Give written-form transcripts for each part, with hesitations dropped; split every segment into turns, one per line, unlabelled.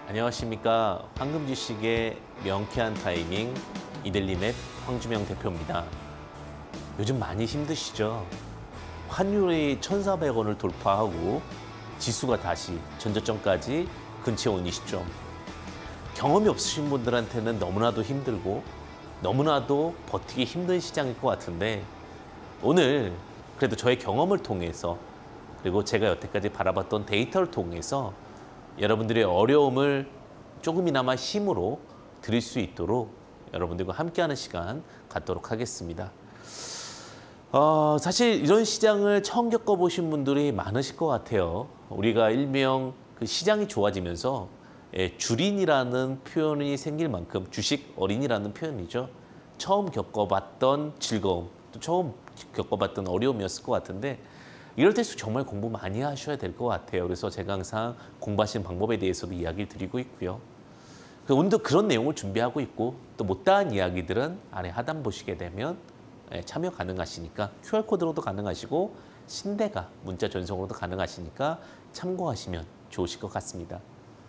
안녕하십니까. 황금주식의 명쾌한 타이밍 이델리넷 황주명 대표입니다. 요즘 많이 힘드시죠? 환율이 1,400원을 돌파하고 지수가 다시 전저점까지 근처에 온 이 시점. 경험이 없으신 분들한테는 너무나도 힘들고 너무나도 버티기 힘든 시장일 것 같은데, 오늘 그래도 저의 경험을 통해서 그리고 제가 여태까지 바라봤던 데이터를 통해서 여러분들의 어려움을 조금이나마 힘으로 드릴 수 있도록 여러분들과 함께하는 시간 갖도록 하겠습니다. 사실 이런 시장을 처음 겪어보신 분들이 많으실 것 같아요. 우리가 일명 그 시장이 좋아지면서 주린이라는 표현이 생길 만큼 주식 어린이라는 표현이죠. 처음 겪어봤던 즐거움, 또 처음 겪어봤던 어려움이었을 것 같은데, 이럴 때일수록 정말 공부 많이 하셔야 될 것 같아요. 그래서 제가 항상 공부하시는 방법에 대해서도 이야기를 드리고 있고요. 오늘도 그런 내용을 준비하고 있고, 또 못다한 이야기들은 아래 하단 보시게 되면 참여 가능하시니까 QR코드로도 가능하시고 신대가 문자 전송으로도 가능하시니까 참고하시면 좋으실 것 같습니다.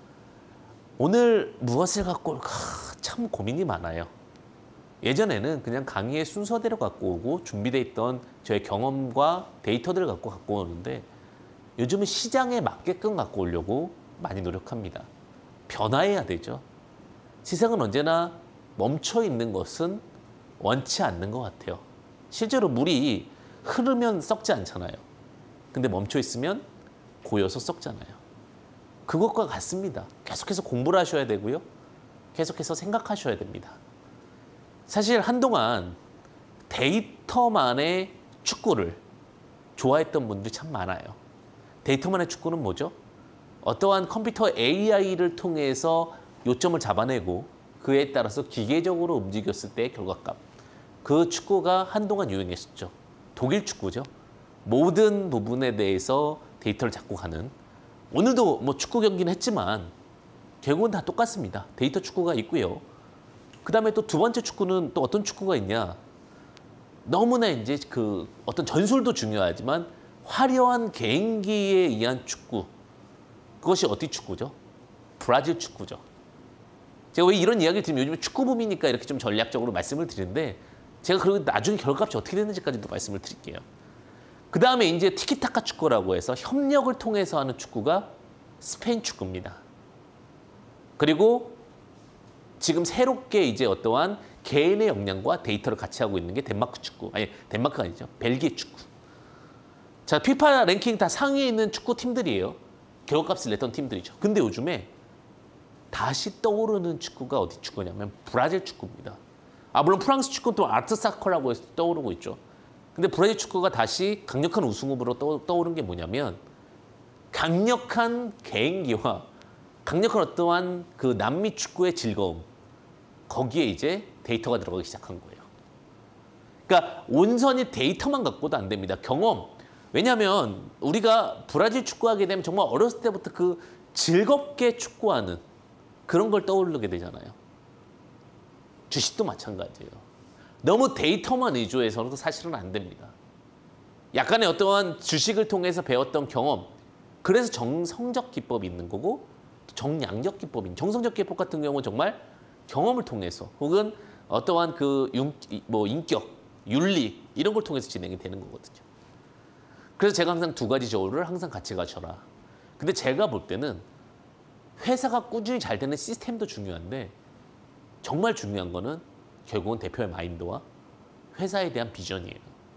오늘 무엇을 갖고 올까 참 고민이 많아요. 예전에는 그냥 강의의 순서대로 갖고 오고 준비되어 있던 저의 경험과 데이터들을 갖고 오는데, 요즘은 시장에 맞게끔 갖고 오려고 많이 노력합니다. 변화해야 되죠. 세상은 언제나 멈춰 있는 것은 원치 않는 것 같아요. 실제로 물이 흐르면 썩지 않잖아요. 근데 멈춰 있으면 고여서 썩잖아요. 그것과 같습니다. 계속해서 공부를 하셔야 되고요. 계속해서 생각하셔야 됩니다. 사실 한동안 데이터만의 축구를 좋아했던 분들이 참 많아요. 데이터만의 축구는 뭐죠? 어떠한 컴퓨터 AI를 통해서 요점을 잡아내고 그에 따라서 기계적으로 움직였을 때의 결과값. 그 축구가 한동안 유행했었죠. 독일 축구죠. 모든 부분에 대해서 데이터를 잡고 가는. 오늘도 뭐 축구 경기는 했지만 결국은 다 똑같습니다. 데이터 축구가 있고요. 그 다음에 또 두 번째 축구는 또 어떤 축구가 있냐. 너무나 이제 그 어떤 전술도 중요하지만 화려한 개인기에 의한 축구. 그것이 어디 축구죠? 브라질 축구죠. 제가 왜 이런 이야기를 드리면 요즘 축구 붐이니까 이렇게 좀 전략적으로 말씀을 드리는데, 제가 그리고 나중에 결과값이 어떻게 되는지까지도 말씀을 드릴게요. 그 다음에 이제 티키타카 축구라고 해서 협력을 통해서 하는 축구가 스페인 축구입니다. 그리고 지금 새롭게 이제 어떠한 개인의 역량과 데이터를 같이 하고 있는 게 덴마크 축구. 아니, 덴마크가 아니죠. 벨기에 축구. 자, 피파 랭킹 다 상위에 있는 축구 팀들이에요. 결과값을 냈던 팀들이죠. 근데 요즘에 다시 떠오르는 축구가 어디 축구냐면 브라질 축구입니다. 물론 프랑스 축구는 또 아트사커라고 해서 떠오르고 있죠. 근데 브라질 축구가 다시 강력한 우승 후보로 떠오른 게 뭐냐면, 강력한 개인기와 강력한 어떠한 그 남미 축구의 즐거움, 거기에 이제 데이터가 들어가기 시작한 거예요. 그러니까 온전히 데이터만 갖고도 안 됩니다. 경험. 왜냐하면 우리가 브라질 축구하게 되면 정말 어렸을 때부터 그 즐겁게 축구하는 그런 걸 떠오르게 되잖아요. 주식도 마찬가지예요. 너무 데이터만 위주해서도 사실은 안 됩니다. 약간의 어떠한 주식을 통해서 배웠던 경험, 그래서 정성적 기법이 있는 거고, 정량적 기법인, 정성적 기법 같은 경우는 정말 경험을 통해서 혹은 어떠한 그 인격, 윤리 이런 걸 통해서 진행이 되는 거거든요. 그래서 제가 항상 두 가지 저울을 항상 같이 가셔라. 근데 제가 볼 때는 회사가 꾸준히 잘 되는 시스템도 중요한데, 정말 중요한 거는 결국은 대표의 마인드와 회사에 대한 비전이에요.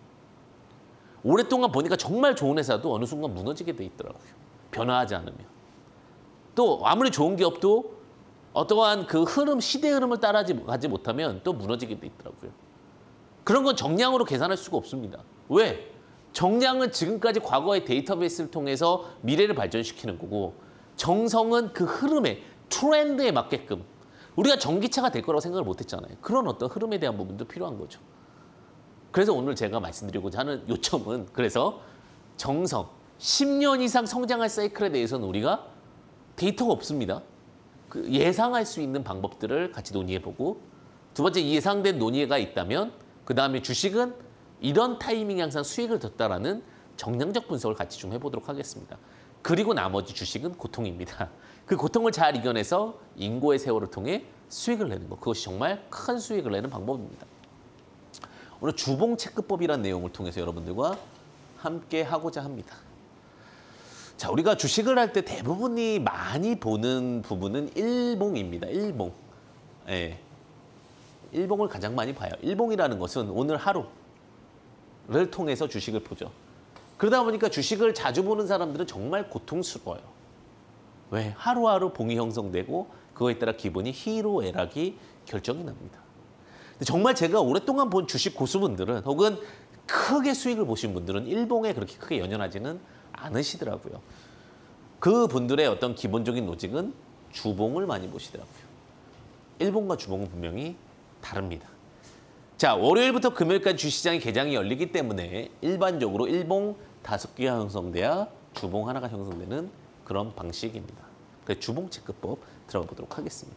오랫동안 보니까 정말 좋은 회사도 어느 순간 무너지게 돼 있더라고요. 변화하지 않으면. 또 아무리 좋은 기업도 어떠한 그 흐름, 시대 흐름을 따라가지 못하면 또 무너지게 돼 있더라고요. 그런 건 정량으로 계산할 수가 없습니다. 왜? 정량은 지금까지 과거의 데이터베이스를 통해서 미래를 발전시키는 거고, 정성은 그 흐름에, 트렌드에 맞게끔. 우리가 전기차가 될 거라고 생각을 못 했잖아요. 그런 어떤 흐름에 대한 부분도 필요한 거죠. 그래서 오늘 제가 말씀드리고자 하는 요점은, 그래서 정성, 10년 이상 성장할 사이클에 대해서는 우리가 데이터가 없습니다. 그 예상할 수 있는 방법들을 같이 논의해보고, 두 번째 예상된 논의가 있다면 그 다음에 주식은 이런 타이밍에 항상 수익을 뒀다라는 정량적 분석을 같이 좀 해보도록 하겠습니다. 그리고 나머지 주식은 고통입니다. 그 고통을 잘 이겨내서 인고의 세월을 통해 수익을 내는 것. 그것이 정말 큰 수익을 내는 방법입니다. 오늘 주봉 체크법이라는 내용을 통해서 여러분들과 함께 하고자 합니다. 자, 우리가 주식을 할 때 대부분이 많이 보는 부분은 일봉입니다. 일봉. 예. 일봉을 가장 많이 봐요. 일봉이라는 것은 오늘 하루를 통해서 주식을 보죠. 그러다 보니까 주식을 자주 보는 사람들은 정말 고통스러워요. 왜? 하루하루 봉이 형성되고 그거에 따라 기분이 희로애락이 결정이 납니다. 근데 정말 제가 오랫동안 본 주식 고수분들은 혹은 크게 수익을 보신 분들은 일봉에 그렇게 크게 연연하지는 않으시더라고요. 그분들의 어떤 기본적인 로직은 주봉을 많이 보시더라고요. 일봉과 주봉은 분명히 다릅니다. 자, 월요일부터 금요일까지 주시장이 개장이 열리기 때문에 일반적으로 일봉 5개가 형성돼야 주봉 하나가 형성되는 그런 방식입니다. 그래서 주봉 체크법 들어가 보도록 하겠습니다.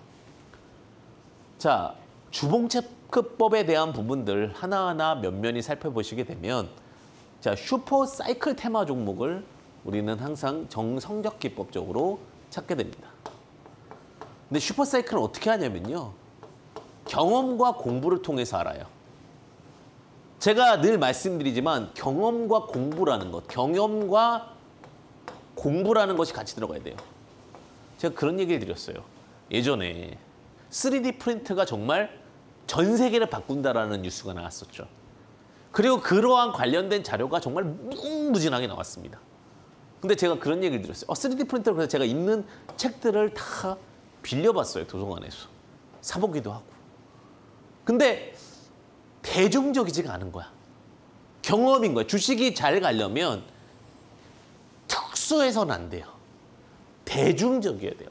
자, 주봉 체크법에 대한 부분들 하나하나 면면히 살펴보시게 되면 자, 슈퍼 사이클 테마 종목을 우리는 항상 정성적 기법적으로 찾게 됩니다. 근데 슈퍼 사이클은 어떻게 하냐면요. 경험과 공부를 통해서 알아요. 제가 늘 말씀드리지만 경험과 공부라는 것, 경험과 공부라는 것이 같이 들어가야 돼요. 제가 그런 얘기를 드렸어요. 예전에 3D 프린트가 정말 전 세계를 바꾼다라는 뉴스가 나왔었죠. 그리고 그러한 관련된 자료가 정말 무궁무진하게 나왔습니다. 근데 제가 그런 얘기를 드렸어요. 3D 프린터를 그래서 제가 읽는 책들을 다 빌려봤어요. 도서관에서. 사보기도 하고. 근데 대중적이지가 않은 거야. 경험인 거야. 주식이 잘 가려면 특수해서는 안 돼요. 대중적이어야 돼요.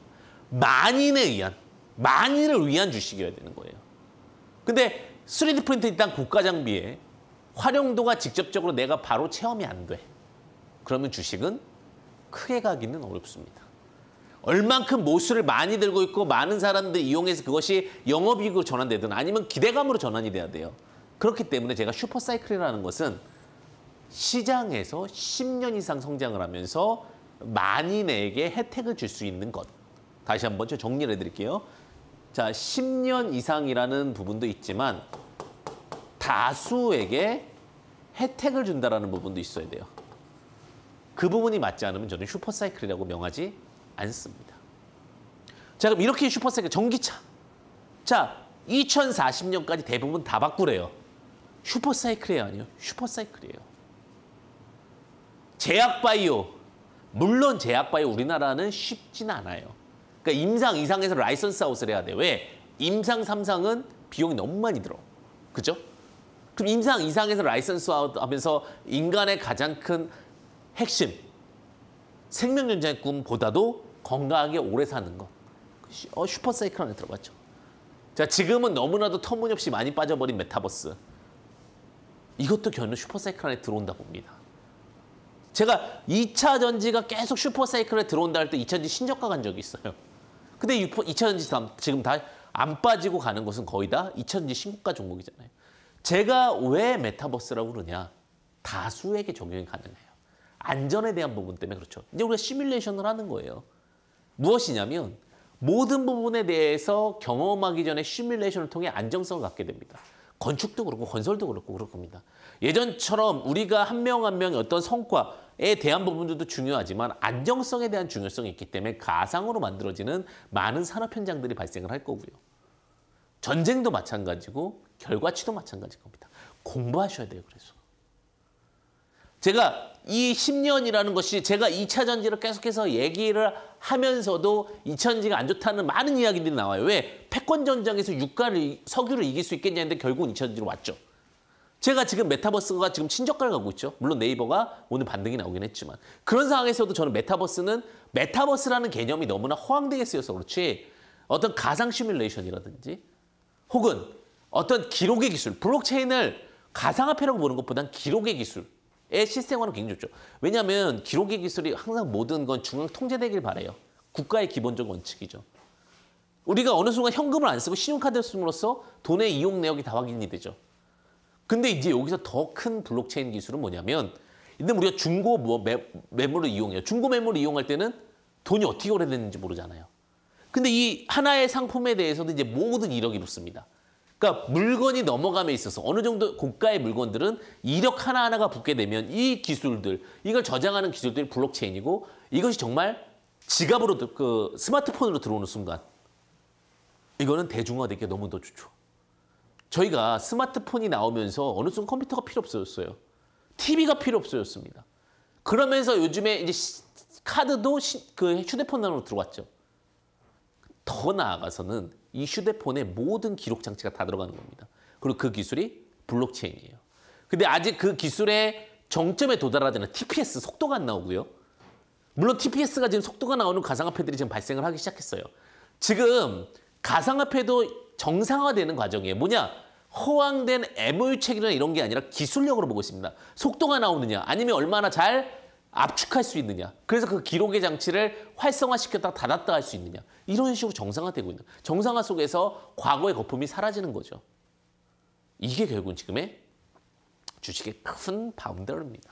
만인을 위한 주식이어야 되는 거예요. 근데 3D 프린터 일단 고가 장비에 활용도가 직접적으로 내가 바로 체험이 안 돼. 그러면 주식은 크게 가기는 어렵습니다. 얼만큼 모수를 많이 들고 있고 많은 사람들이 이용해서 그것이 영업이익으로 전환되든 아니면 기대감으로 전환이 돼야 돼요. 그렇기 때문에 제가 슈퍼사이클이라는 것은 시장에서 10년 이상 성장을 하면서 만인에게 혜택을 줄 수 있는 것. 다시 한번 정리를 해드릴게요. 자, 10년 이상이라는 부분도 있지만 다수에게 혜택을 준다라는 부분도 있어야 돼요. 그 부분이 맞지 않으면 저는 슈퍼사이클이라고 명하지 않습니다. 자, 그럼 이렇게 슈퍼사이클, 전기차. 자, 2040년까지 대부분 다 바꾸래요. 슈퍼사이클이 아니에요. 슈퍼사이클이에요. 제약바이오. 물론 제약바이오 우리나라는 쉽진 않아요. 그러니까 임상 2상에서 라이선스 아웃을 해야 돼. 왜? 임상 3상은 비용이 너무 많이 들어. 그죠? 그럼 임상 2상에서 라이선스 아웃 하면서 인간의 가장 큰 핵심, 생명연장의 꿈보다도 건강하게 오래 사는 것. 슈퍼사이클 안에 들어갔죠. 자, 지금은 너무나도 터무니없이 많이 빠져버린 메타버스. 이것도 결국 슈퍼사이클 안에 들어온다 봅니다. 제가 2차 전지가 계속 슈퍼사이클에 들어온다 할 때 2차 전지 신저가 간 적이 있어요. 근데 2차 전지 지금 다 안 빠지고 가는 것은 거의 다 2차 전지 신고가 종목이잖아요. 제가 왜 메타버스라고 그러냐. 다수에게 적용이 가능해요. 안전에 대한 부분 때문에 그렇죠. 이제 우리가 시뮬레이션을 하는 거예요. 무엇이냐면 모든 부분에 대해서 경험하기 전에 시뮬레이션을 통해 안정성을 갖게 됩니다. 건축도 그렇고 건설도 그렇고 그럴 겁니다. 예전처럼 우리가 한 명 한 명의 어떤 성과에 대한 부분들도 중요하지만 안정성에 대한 중요성이 있기 때문에 가상으로 만들어지는 많은 산업 현장들이 발생을 할 거고요. 전쟁도 마찬가지고 결과치도 마찬가지일 겁니다. 공부하셔야 돼요. 그래서. 제가 이 10년이라는 것이 제가 2차 전지를 계속해서 얘기를 하면서도 2차 전지가 안 좋다는 많은 이야기들이 나와요. 왜? 패권 전장에서 석유를 이길 수 있겠냐는데 결국은 2차 전지로 왔죠. 제가 지금 메타버스가 지금 친저가를 가고 있죠. 물론 네이버가 오늘 반등이 나오긴 했지만. 그런 상황에서도 저는 메타버스라는 개념이 너무나 허황되게 쓰여서 그렇지 어떤 가상 시뮬레이션이라든지 혹은 어떤 기록의 기술, 블록체인을 가상화폐라고 보는 것보단 기록의 기술의 시스템화는 굉장히 좋죠. 왜냐하면 기록의 기술이 항상 모든 건 중앙 통제되길 바라요. 국가의 기본적 원칙이죠. 우리가 어느 순간 현금을 안 쓰고 신용카드를 쓰므로써 돈의 이용 내역이 다 확인이 되죠. 근데 이제 여기서 더 큰 블록체인 기술은 뭐냐면 근데 우리가 중고 매물을 이용해요. 중고 매물을 이용할 때는 돈이 어떻게 거래되는지 모르잖아요. 근데 이 하나의 상품에 대해서도 이제 모든 이력이 붙습니다. 그러니까 물건이 넘어감에 있어서 어느 정도 고가의 물건들은 이력 하나하나가 붙게 되면 이 기술들, 이걸 저장하는 기술들이 블록체인이고 이것이 정말 지갑으로 그 스마트폰으로 들어오는 순간 이거는 대중화되기가 너무 더 좋죠. 저희가 스마트폰이 나오면서 어느 순간 컴퓨터가 필요 없어졌어요. TV가 필요 없어졌습니다. 그러면서 요즘에 이제 카드도 그 휴대폰으로 들어왔죠. 더 나아가서는 이 휴대폰에 모든 기록 장치가 다 들어가는 겁니다. 그리고 그 기술이 블록체인이에요. 근데 아직 그 기술의 정점에 도달하지 않은 TPS 속도가 안 나오고요. 물론 TPS가 지금 속도가 나오는 가상화폐들이 지금 발생을 하기 시작했어요. 지금 가상화폐도 정상화되는 과정이에요. 뭐냐? 허황된 MOU 체결이나 이런 게 아니라 기술력으로 보고 있습니다. 속도가 나오느냐 아니면 얼마나 잘 압축할 수 있느냐. 그래서 그 기록의 장치를 활성화시켰다 닫았다 할 수 있느냐. 이런 식으로 정상화되고 있는. 정상화 속에서 과거의 거품이 사라지는 거죠. 이게 결국은 지금의 주식의 큰 바운더입니다.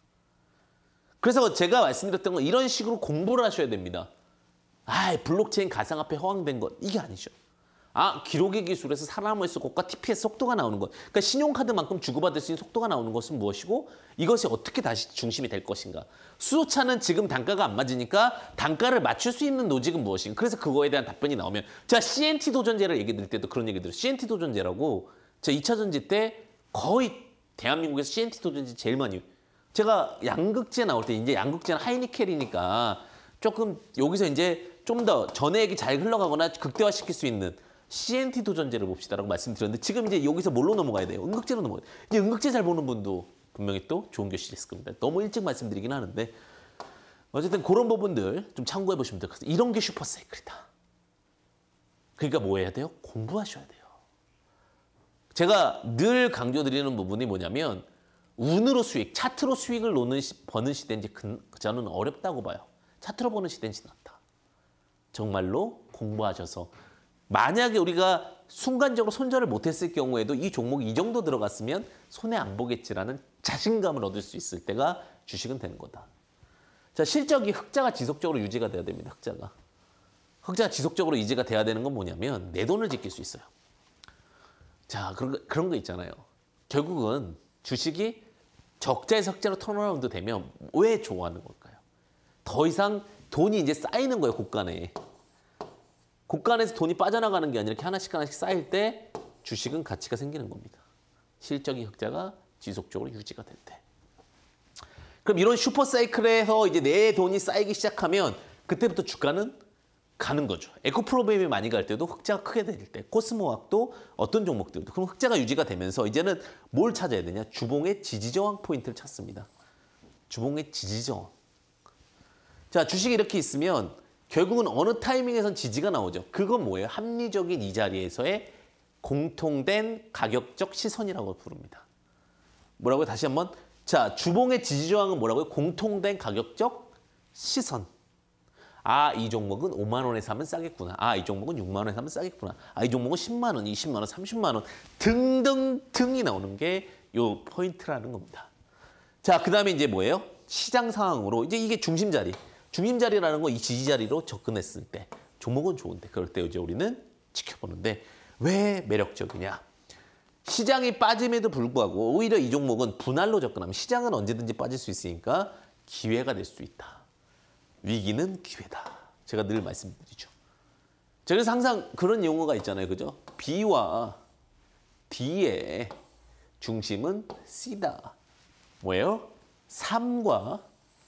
그래서 제가 말씀드렸던 건 이런 식으로 공부를 하셔야 됩니다. 블록체인 가상화폐 허황된 것 이게 아니죠. 기록의 기술에서 살아남을 고가 TPS 속도가 나오는 것. 그러니까 신용카드만큼 주고받을 수 있는 속도가 나오는 것은 무엇이고 이것이 어떻게 다시 중심이 될 것인가. 수소차는 지금 단가가 안 맞으니까 단가를 맞출 수 있는 노직은 무엇인가. 그래서 그거에 대한 답변이 나오면 자 CNT 도전제를 얘기 드릴 때도 그런 얘기 들어요. CNT 도전제라고 제가 2차 전지 때 거의 대한민국에서 CNT 도전제 제일 많이 제가 양극재 나올 때 이제 양극재는 하이니켈이니까 조금 여기서 이제 좀 더 전해액이 잘 흘러가거나 극대화시킬 수 있는 CNT 도전제를 봅시다라고 말씀드렸는데 지금 이제 여기서 뭘로 넘어가야 돼요? 응급제로 넘어가야 돼요. 이제 응급제 잘 보는 분도 분명히 또 좋은 교실이 있을 겁니다. 너무 일찍 말씀드리긴 하는데 어쨌든 그런 부분들 좀 참고해 보시면 될 것 같아요. 이런 게 슈퍼사이클이다. 그러니까 뭐 해야 돼요? 공부하셔야 돼요. 제가 늘 강조드리는 부분이 뭐냐면 운으로 수익, 차트로 수익을 버는 시대인지 저는 어렵다고 봐요. 차트로 버는 시대는 지났다. 정말로 공부하셔서 만약에 우리가 순간적으로 손절을 못했을 경우에도 이 종목이 이 정도 들어갔으면 손해 안 보겠지라는 자신감을 얻을 수 있을 때가 주식은 되는 거다. 자, 실적이 흑자가 지속적으로 유지가 돼야 됩니다. 흑자가 지속적으로 유지가 돼야 되는 건 뭐냐면 내 돈을 지킬 수 있어요. 자, 그런 거 있잖아요. 결국은 주식이 적자에서 흑자로 턴어라운드 되면 왜 좋아하는 걸까요? 더 이상 돈이 이제 쌓이는 거예요, 곳간에. 곳간에서 돈이 빠져나가는 게 아니라 이렇게 하나씩 쌓일 때 주식은 가치가 생기는 겁니다. 실적이 흑자가 지속적으로 유지가 될 때. 그럼 이런 슈퍼사이클에서 이제 내 돈이 쌓이기 시작하면 그때부터 주가는 가는 거죠. 에코프로베임이 많이 갈 때도 흑자가 크게 될 때, 코스모학도 어떤 종목들도 그럼 흑자가 유지가 되면서 이제는 뭘 찾아야 되냐? 주봉의 지지저항 포인트를 찾습니다. 주봉의 지지저항. 자, 주식이 이렇게 있으면 결국은 어느 타이밍에선 지지가 나오죠. 그건 뭐예요? 합리적인 이 자리에서의 공통된 가격적 시선이라고 부릅니다. 뭐라고요? 다시 한번. 자, 주봉의 지지저항은 뭐라고요? 공통된 가격적 시선. 이 종목은 5만 원에 사면 싸겠구나. 이 종목은 6만 원에 사면 싸겠구나. 이 종목은 10만 원, 20만 원, 30만 원 등등등이 나오는 게 요 포인트라는 겁니다. 자, 그다음에 이제 뭐예요? 시장 상황으로 이제 이게 중심자리. 중심자리라는 거 이 지지자리로 접근했을 때 종목은 좋은데 그럴 때 이제 우리는 지켜보는데 왜 매력적이냐? 시장이 빠짐에도 불구하고 오히려 이 종목은 분할로 접근하면 시장은 언제든지 빠질 수 있으니까 기회가 될 수 있다. 위기는 기회다. 제가 늘 말씀드리죠. 그래서 항상 그런 용어가 있잖아요. 그죠? B와 D의 중심은 C다. 뭐예요? 삶과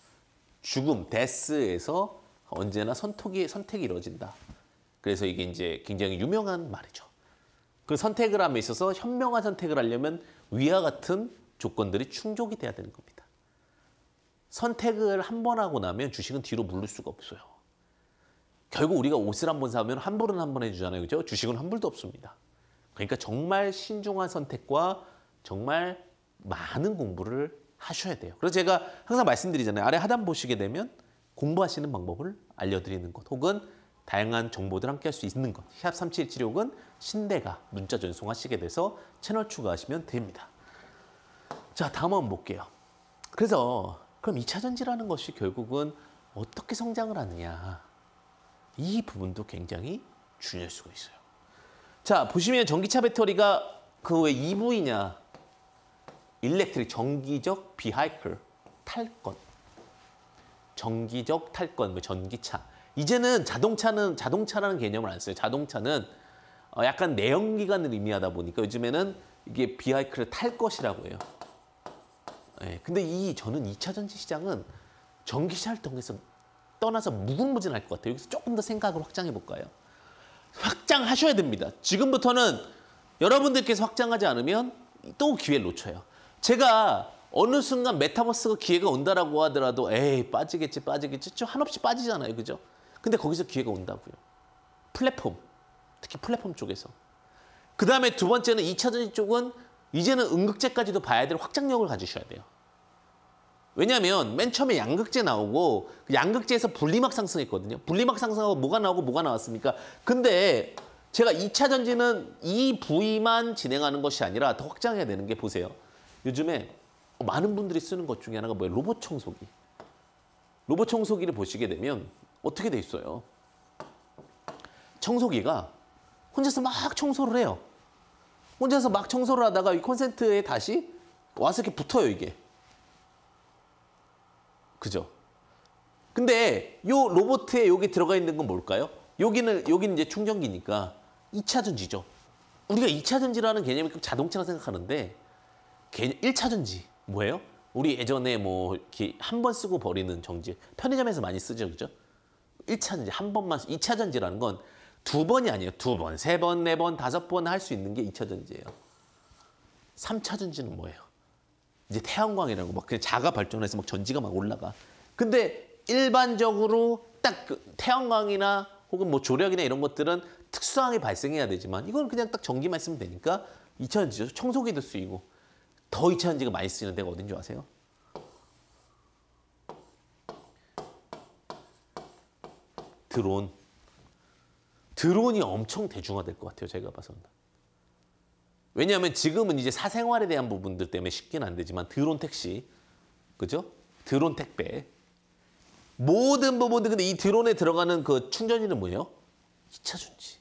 죽음, 데스에서 언제나 선택이 이루어진다. 그래서 이게 이제 굉장히 유명한 말이죠. 그 선택을 함에 있어서 현명한 선택을 하려면 위와 같은 조건들이 충족이 돼야 되는 겁니다. 선택을 한 번 하고 나면 주식은 뒤로 물릴 수가 없어요. 결국 우리가 옷을 한 번 사면 환불은 한 번 해주잖아요. 그죠? 주식은 환불도 없습니다. 그러니까 정말 신중한 선택과 정말 많은 공부를 하셔야 돼요. 그래서 제가 항상 말씀드리잖아요. 아래 하단 보시게 되면 공부하시는 방법을 알려드리는 것 혹은 다양한 정보들 함께 할 수 있는 것. 샵 3776은 신대가 문자 전송하시게 돼서 채널 추가하시면 됩니다. 자, 다음 한번 볼게요. 그래서 그럼 2차 전지라는 것이 결국은 어떻게 성장을 하느냐. 이 부분도 굉장히 중요할 수가 있어요. 자, 보시면 전기차 배터리가 그 왜 EV냐. 일렉트릭, 정기적 비하이클, 탈건. 정기적 탈건, 뭐 전기차. 이제는 자동차라는 개념을 안 써요. 자동차는 약간 내연기관을 의미하다 보니까 요즘에는 이게 비하이클을 탈 것이라고 해요. 네, 근데 저는 2차 전지 시장은 전기차를 통해서 떠나서 무궁무진할 것 같아요. 여기서 조금 더 생각을 확장해 볼까요? 확장하셔야 됩니다. 지금부터는 여러분들께서 확장하지 않으면 또 기회를 놓쳐요. 제가 어느 순간 메타버스가 기회가 온다라고 하더라도 에이 빠지겠지 좀 한없이 빠지잖아요. 그죠? 근데 거기서 기회가 온다고요. 플랫폼, 특히 플랫폼 쪽에서. 그 다음에 두 번째는 2차 전지 쪽은 이제는 음극재까지도 봐야 될 확장력을 가지셔야 돼요. 왜냐하면 맨 처음에 양극재 나오고 그 양극재에서 분리막 상승했거든요. 분리막 상승하고 뭐가 나오고 뭐가 나왔습니까? 근데 제가 2차 전지는 이 부위만 진행하는 것이 아니라 더 확장해야 되는 게 보세요. 요즘에 많은 분들이 쓰는 것 중에 하나가 뭐예요? 로봇 청소기. 로봇 청소기를 보시게 되면 어떻게 돼 있어요? 청소기가 혼자서 막 청소를 해요. 혼자서 막 청소를 하다가 이 콘센트에 다시 와서 이렇게 붙어요, 이게. 그죠? 근데 요 로봇에 여기 들어가 있는 건 뭘까요? 여기는 이제 충전기니까 2차 전지죠. 우리가 2차 전지라는 개념이 자동차라 생각하는데 1차 전지 뭐예요? 우리 예전에 뭐 이렇게 한 번 쓰고 버리는 전지 편의점에서 많이 쓰죠, 그죠? 1차 전지 한 번만 2차 전지라는 건 두 번이 아니에요. 두 번, 세 번, 네 번, 다섯 번 할 수 있는 게 2차 전지예요. 3차 전지는 뭐예요? 이제 태양광이라고 막 그냥 자가 발전해서 막 전지가 막 올라가. 근데 일반적으로 딱 그 태양광이나 혹은 뭐 조력이나 이런 것들은 특수하게 발생해야 되지만 이건 그냥 딱 전기만 쓰면 되니까 2차 전지죠. 청소기도 쓰이고 더 2차 전지가 많이 쓰이는 데가 어딘지 아세요? 드론. 드론이 엄청 대중화될 것 같아요. 제가 봐서는. 왜냐하면 지금은 이제 사생활에 대한 부분들 때문에 쉽게는 안 되지만 드론 택시, 그죠? 드론 택배. 모든 부분들 근데 이 드론에 들어가는 그 충전기는 뭐예요? 2차 전지.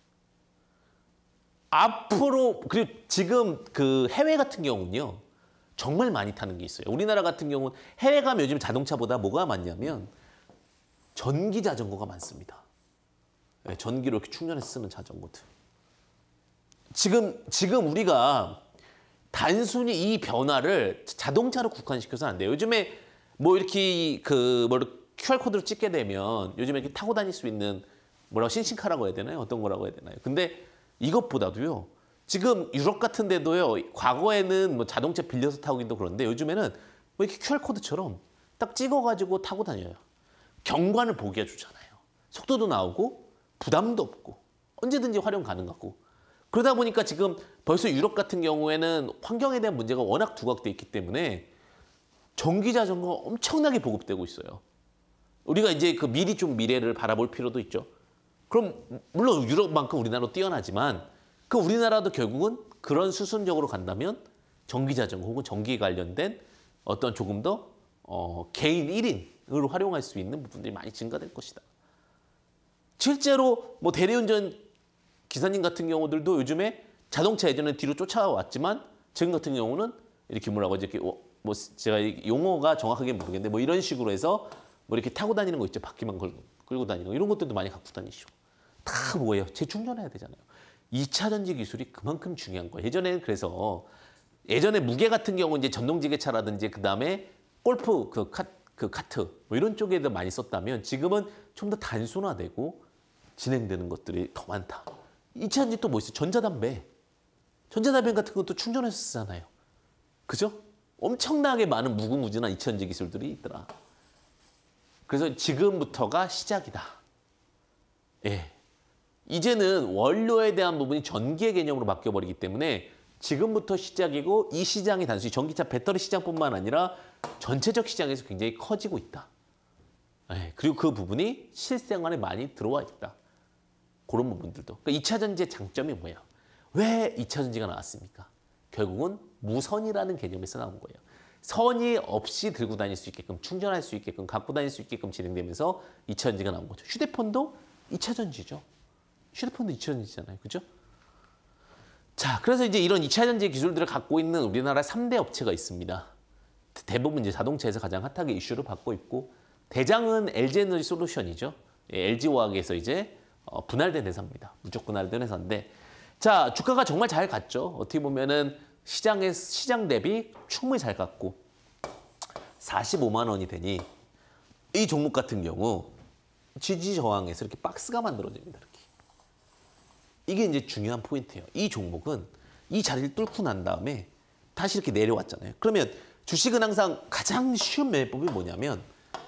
앞으로 그리고 지금 그 해외 같은 경우는요. 정말 많이 타는 게 있어요. 우리나라 같은 경우는 해외 가면 요즘 자동차보다 뭐가 많냐면 전기 자전거가 많습니다. 네, 전기로 이렇게 충전해서 쓰는 자전거들. 지금 우리가 단순히 이 변화를 자동차로 국한시켜서는 안 돼요. 요즘에 뭐 이렇게 QR코드를 찍게 되면 요즘에 이렇게 타고 다닐 수 있는 뭐라고 신신카라고 해야 되나요? 어떤 거라고 해야 되나요? 근데 이것보다도요. 지금 유럽 같은 데도요. 과거에는 뭐 자동차 빌려서 타고기도 그런데 요즘에는 뭐 이렇게 QR코드처럼 딱 찍어가지고 타고 다녀요. 경관을 보게 해주잖아요. 속도도 나오고 부담도 없고 언제든지 활용 가능하고 그러다 보니까 지금 벌써 유럽 같은 경우에는 환경에 대한 문제가 워낙 두각돼 있기 때문에 전기 자전거가 엄청나게 보급되고 있어요. 우리가 이제 그 미리 좀 미래를 바라볼 필요도 있죠. 그럼 물론 유럽만큼 우리나라도 뛰어나지만 그 우리나라도 결국은 그런 수순적으로 간다면 전기 자전거 혹은 전기에 관련된 어떤 조금 더 개인 1인으로 활용할 수 있는 부분들이 많이 증가될 것이다. 실제로 뭐 대리운전 기사님 같은 경우들도 요즘에 자동차 예전에 뒤로 쫓아왔지만 지금 같은 경우는 이렇게 뭐라고 이렇게 뭐 제가 용어가 정확하게 모르겠는데 뭐 이런 식으로 해서 뭐 이렇게 타고 다니는 거 있죠. 바퀴만 끌고 다니는 거 이런 것들도 많이 갖고 다니시고 다 뭐예요? 재충전해야 되잖아요. 2차 전지 기술이 그만큼 중요한 거예요. 예전에는 그래서 예전에 무게 같은 경우 이제 전동지게차라든지 그 다음에 골프 카트 뭐 이런 쪽에도 많이 썼다면 지금은 좀 더 단순화되고 진행되는 것들이 더 많다. 2차 전지 또 뭐 있어요? 전자담배. 전자담배 같은 것도 충전해서 쓰잖아요. 그죠? 엄청나게 많은 무궁무진한 2차 전지 기술들이 있더라. 그래서 지금부터가 시작이다. 예. 이제는 원료에 대한 부분이 전기의 개념으로 바뀌어버리기 때문에 지금부터 시작이고 이 시장이 단순히 전기차 배터리 시장뿐만 아니라 전체적 시장에서 굉장히 커지고 있다. 예. 그리고 그 부분이 실생활에 많이 들어와 있다. 그런 부분들도. 그러니까 2차 전지의 장점이 뭐예요? 왜 2차 전지가 나왔습니까? 결국은 무선이라는 개념에서 나온 거예요. 선이 없이 들고 다닐 수 있게끔, 충전할 수 있게끔, 갖고 다닐 수 있게끔 진행되면서 2차 전지가 나온 거죠. 휴대폰도 2차 전지죠. 휴대폰도 2차 전지잖아요. 그죠? 자, 그래서 이제 이런 2차 전지 기술들을 갖고 있는 우리나라 3대 업체가 있습니다. 대부분 이제 자동차에서 가장 핫하게 이슈를 받고 있고, 대장은 LG에너지 솔루션이죠. LG화학에서 이제 분할된 회사입니다. 무조건 분할된 회사인데, 자, 주가가 정말 잘 갔죠. 어떻게 보면은 시장 대비 충분히 잘 갔고 45만 원이 되니 이 종목 같은 경우 지지 저항에서 이렇게 박스가 만들어집니다. 이렇게. 이게 이제 중요한 포인트예요. 이 종목은 이 자리를 뚫고 난 다음에 다시 이렇게 내려왔잖아요. 그러면 주식은 항상 가장 쉬운 매매법이 뭐냐면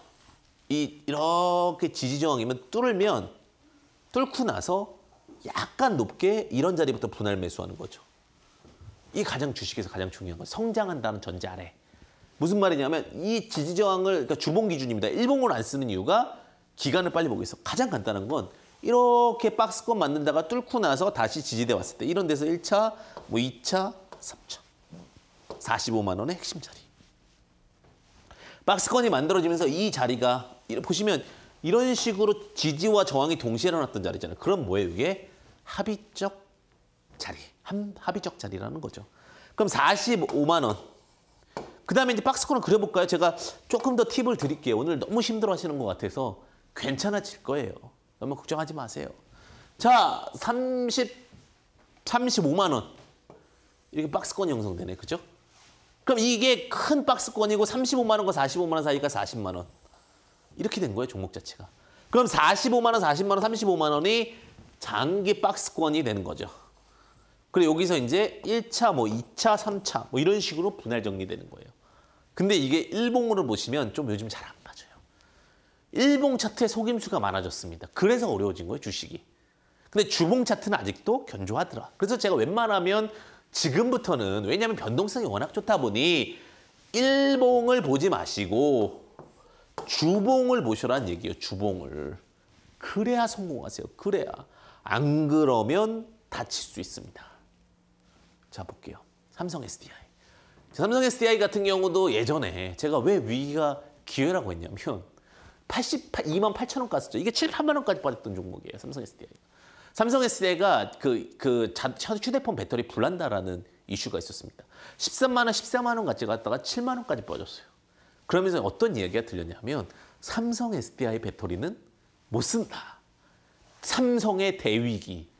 이렇게 지지 저항이면 뚫고 나서 약간 높게 이런 자리부터 분할 매수하는 거죠. 이게 가장 주식에서 가장 중요한 거예요. 성장한다는 전제 아래. 무슨 말이냐면 이 지지 저항을, 그러니까 주봉 기준입니다. 일봉을 안 쓰는 이유가 기간을 빨리 보기 위해서. 가장 간단한 건 이렇게 박스권 만든다가 뚫고 나서 다시 지지대 왔을 때 이런 데서 1차, 뭐 2차, 3차. 45만 원의 핵심 자리. 박스권이 만들어지면서 이 자리가 보시면 이런 식으로 지지와 저항이 동시에 일어났던 자리잖아요. 그럼 뭐예요? 이게 합의적 자리, 합의적 자리라는 거죠. 그럼 45만 원. 그 다음에 이제 박스권을 그려볼까요? 제가 조금 더 팁을 드릴게요. 오늘 너무 힘들어 하시는 것 같아서 괜찮아질 거예요. 너무 걱정하지 마세요. 자, 35만 원. 이렇게 박스권이 형성되네. 그죠? 그럼 이게 큰 박스권이고 35만 원과 45만 원 사이가 40만 원. 이렇게 된 거예요, 종목 자체가. 그럼 45만 원, 40만 원, 35만 원이 장기 박스권이 되는 거죠. 그리고 여기서 이제 1차, 뭐 2차, 3차 뭐 이런 식으로 분할 정리되는 거예요. 근데 이게 일봉으로 보시면 좀 요즘 잘 안 맞아요. 일봉 차트에 속임수가 많아졌습니다. 그래서 어려워진 거예요, 주식이. 근데 주봉 차트는 아직도 견조하더라. 그래서 제가 웬만하면 지금부터는, 왜냐하면 변동성이 워낙 좋다 보니 일봉을 보지 마시고 주봉을 보셔라는 얘기예요. 주봉을. 그래야 성공하세요. 그래야. 안 그러면 다칠 수 있습니다. 자, 볼게요. 삼성 SDI. 삼성 SDI 같은 경우도 예전에 제가 왜 위기가 기회라고 했냐면 2만 8천 원 갔었죠. 이게 7, 8만 원까지 빠졌던 종목이에요. 삼성 SDI. 삼성 SDI가 휴대폰 배터리 불난다라는 이슈가 있었습니다. 13만 원, 14만 원 같이 갔다가 7만 원까지 빠졌어요. 그러면서 어떤 이야기가 들렸냐면 삼성 SDI 배터리는 못 쓴다. 삼성의 대위기.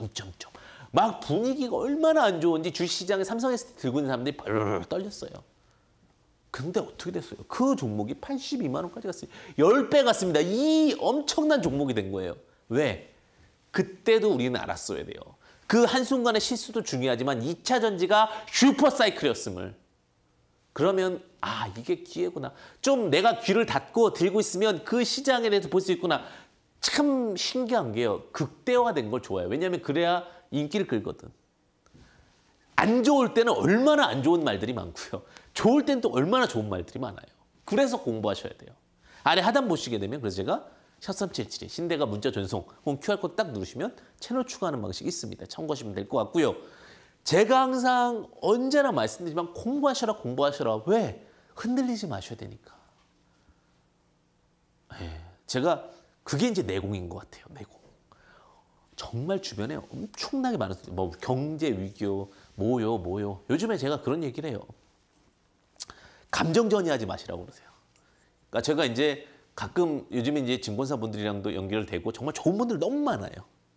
막 분위기가 얼마나 안 좋은지 주식시장에 삼성 SDI 들고 있는 사람들이 벌벌 떨렸어요. 근데 어떻게 됐어요? 그 종목이 82만 원까지 갔어요. 10배 갔습니다. 이 엄청난 종목이 된 거예요. 왜? 그때도 우리는 알았어야 돼요. 그 한순간의 실수도 중요하지만 2차 전지가 슈퍼사이클이었음을. 그러면 이게 기회구나. 좀 내가 귀를 닫고 들고 있으면 그 시장에 대해서 볼 수 있구나. 참 신기한 게요. 극대화된 걸 좋아해요. 왜냐하면 그래야 인기를 끌거든. 안 좋을 때는 얼마나 안 좋은 말들이 많고요. 좋을 때는 또 얼마나 좋은 말들이 많아요. 그래서 공부하셔야 돼요. 아래 하단 보시게 되면 그래서 제가 샵377에 신대가 문자 전송 혹은 QR코드 딱 누르시면 채널 추가하는 방식이 있습니다. 참고하시면 될 것 같고요. 제가 항상 언제나 말씀드리지만 공부하셔라. 왜? 흔들리지 마셔야 되니까. 제가 그게 이제 내공인 것 같아요. 내공. 정말 주변에 엄청나게 많았어요. 뭐 경제 위기요, 뭐요. 요즘에 제가 그런 얘기를 해요. 감정 전이하지 마시라고 그러세요. 그러니까 제가 이제 가끔 요즘에 이제 증권사 분들이랑도 연결되고 정말 좋은 분들 너무 많아요.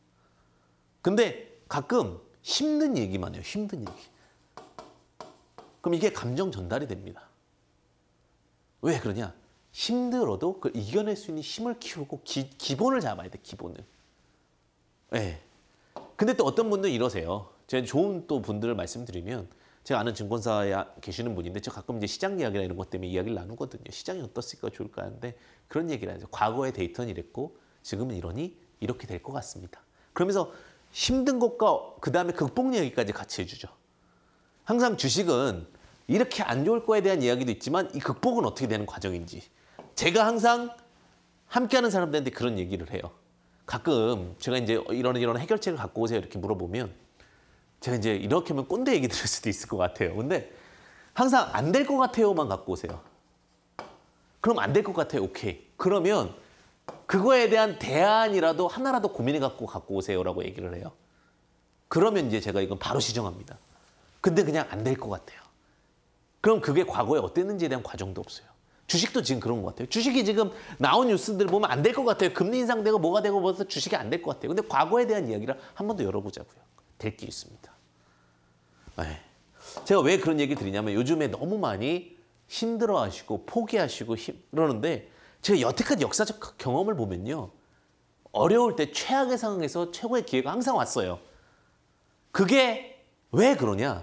근데 가끔 힘든 얘기만 해요. 힘든 얘기. 그럼 이게 감정 전달이 됩니다. 왜 그러냐? 힘들어도 그걸 이겨낼 수 있는 힘을 키우고 기본을 잡아야 돼. 기본을. 네. 근데 또 어떤 분들은 이러세요. 제가 좋은 또 분들을 말씀드리면 제가 아는 증권사에 계시는 분인데 제가 가끔 이제 시장 이야기나 이런 것 때문에 이야기를 나누거든요. 시장이 어떻을까 좋을까 하는데 그런 얘기를 하죠. 과거의 데이터는 이랬고 지금은 이러니 이렇게 될 것 같습니다. 그러면서 힘든 것과 그다음에 극복 이야기까지 같이 해주죠. 항상 주식은 이렇게 안 좋을 거에 대한 이야기도 있지만 이 극복은 어떻게 되는 과정인지 제가 항상 함께하는 사람들한테 그런 얘기를 해요. 가끔 제가 이제 이런 해결책을 갖고 오세요 이렇게 물어보면 제가 이제 이렇게 하면 꼰대 얘기 들을 수도 있을 것 같아요. 근데 항상 안 될 것 같아요만 갖고 오세요. 그럼 안 될 것 같아요. 오케이. 그러면 그거에 대한 대안이라도 하나라도 고민해 갖고 오세요라고 얘기를 해요. 그러면 이제 제가 이건 바로 시정합니다. 근데 그냥 안 될 것 같아요. 그럼 그게 과거에 어땠는지에 대한 과정도 없어요. 주식도 지금 그런 것 같아요. 주식이 지금 나온 뉴스들 보면 안 될 것 같아요. 금리 인상되고 뭐가 되고 뭐서 주식이 안 될 것 같아요. 근데 과거에 대한 이야기를 한 번 더 열어보자고요. 될 게 있습니다. 네. 제가 왜 그런 얘기 드리냐면 요즘에 너무 많이 힘들어하시고 포기하시고 그러는데 제가 여태까지 역사적 경험을 보면요. 어려울 때 최악의 상황에서 최고의 기회가 항상 왔어요. 그게 왜 그러냐?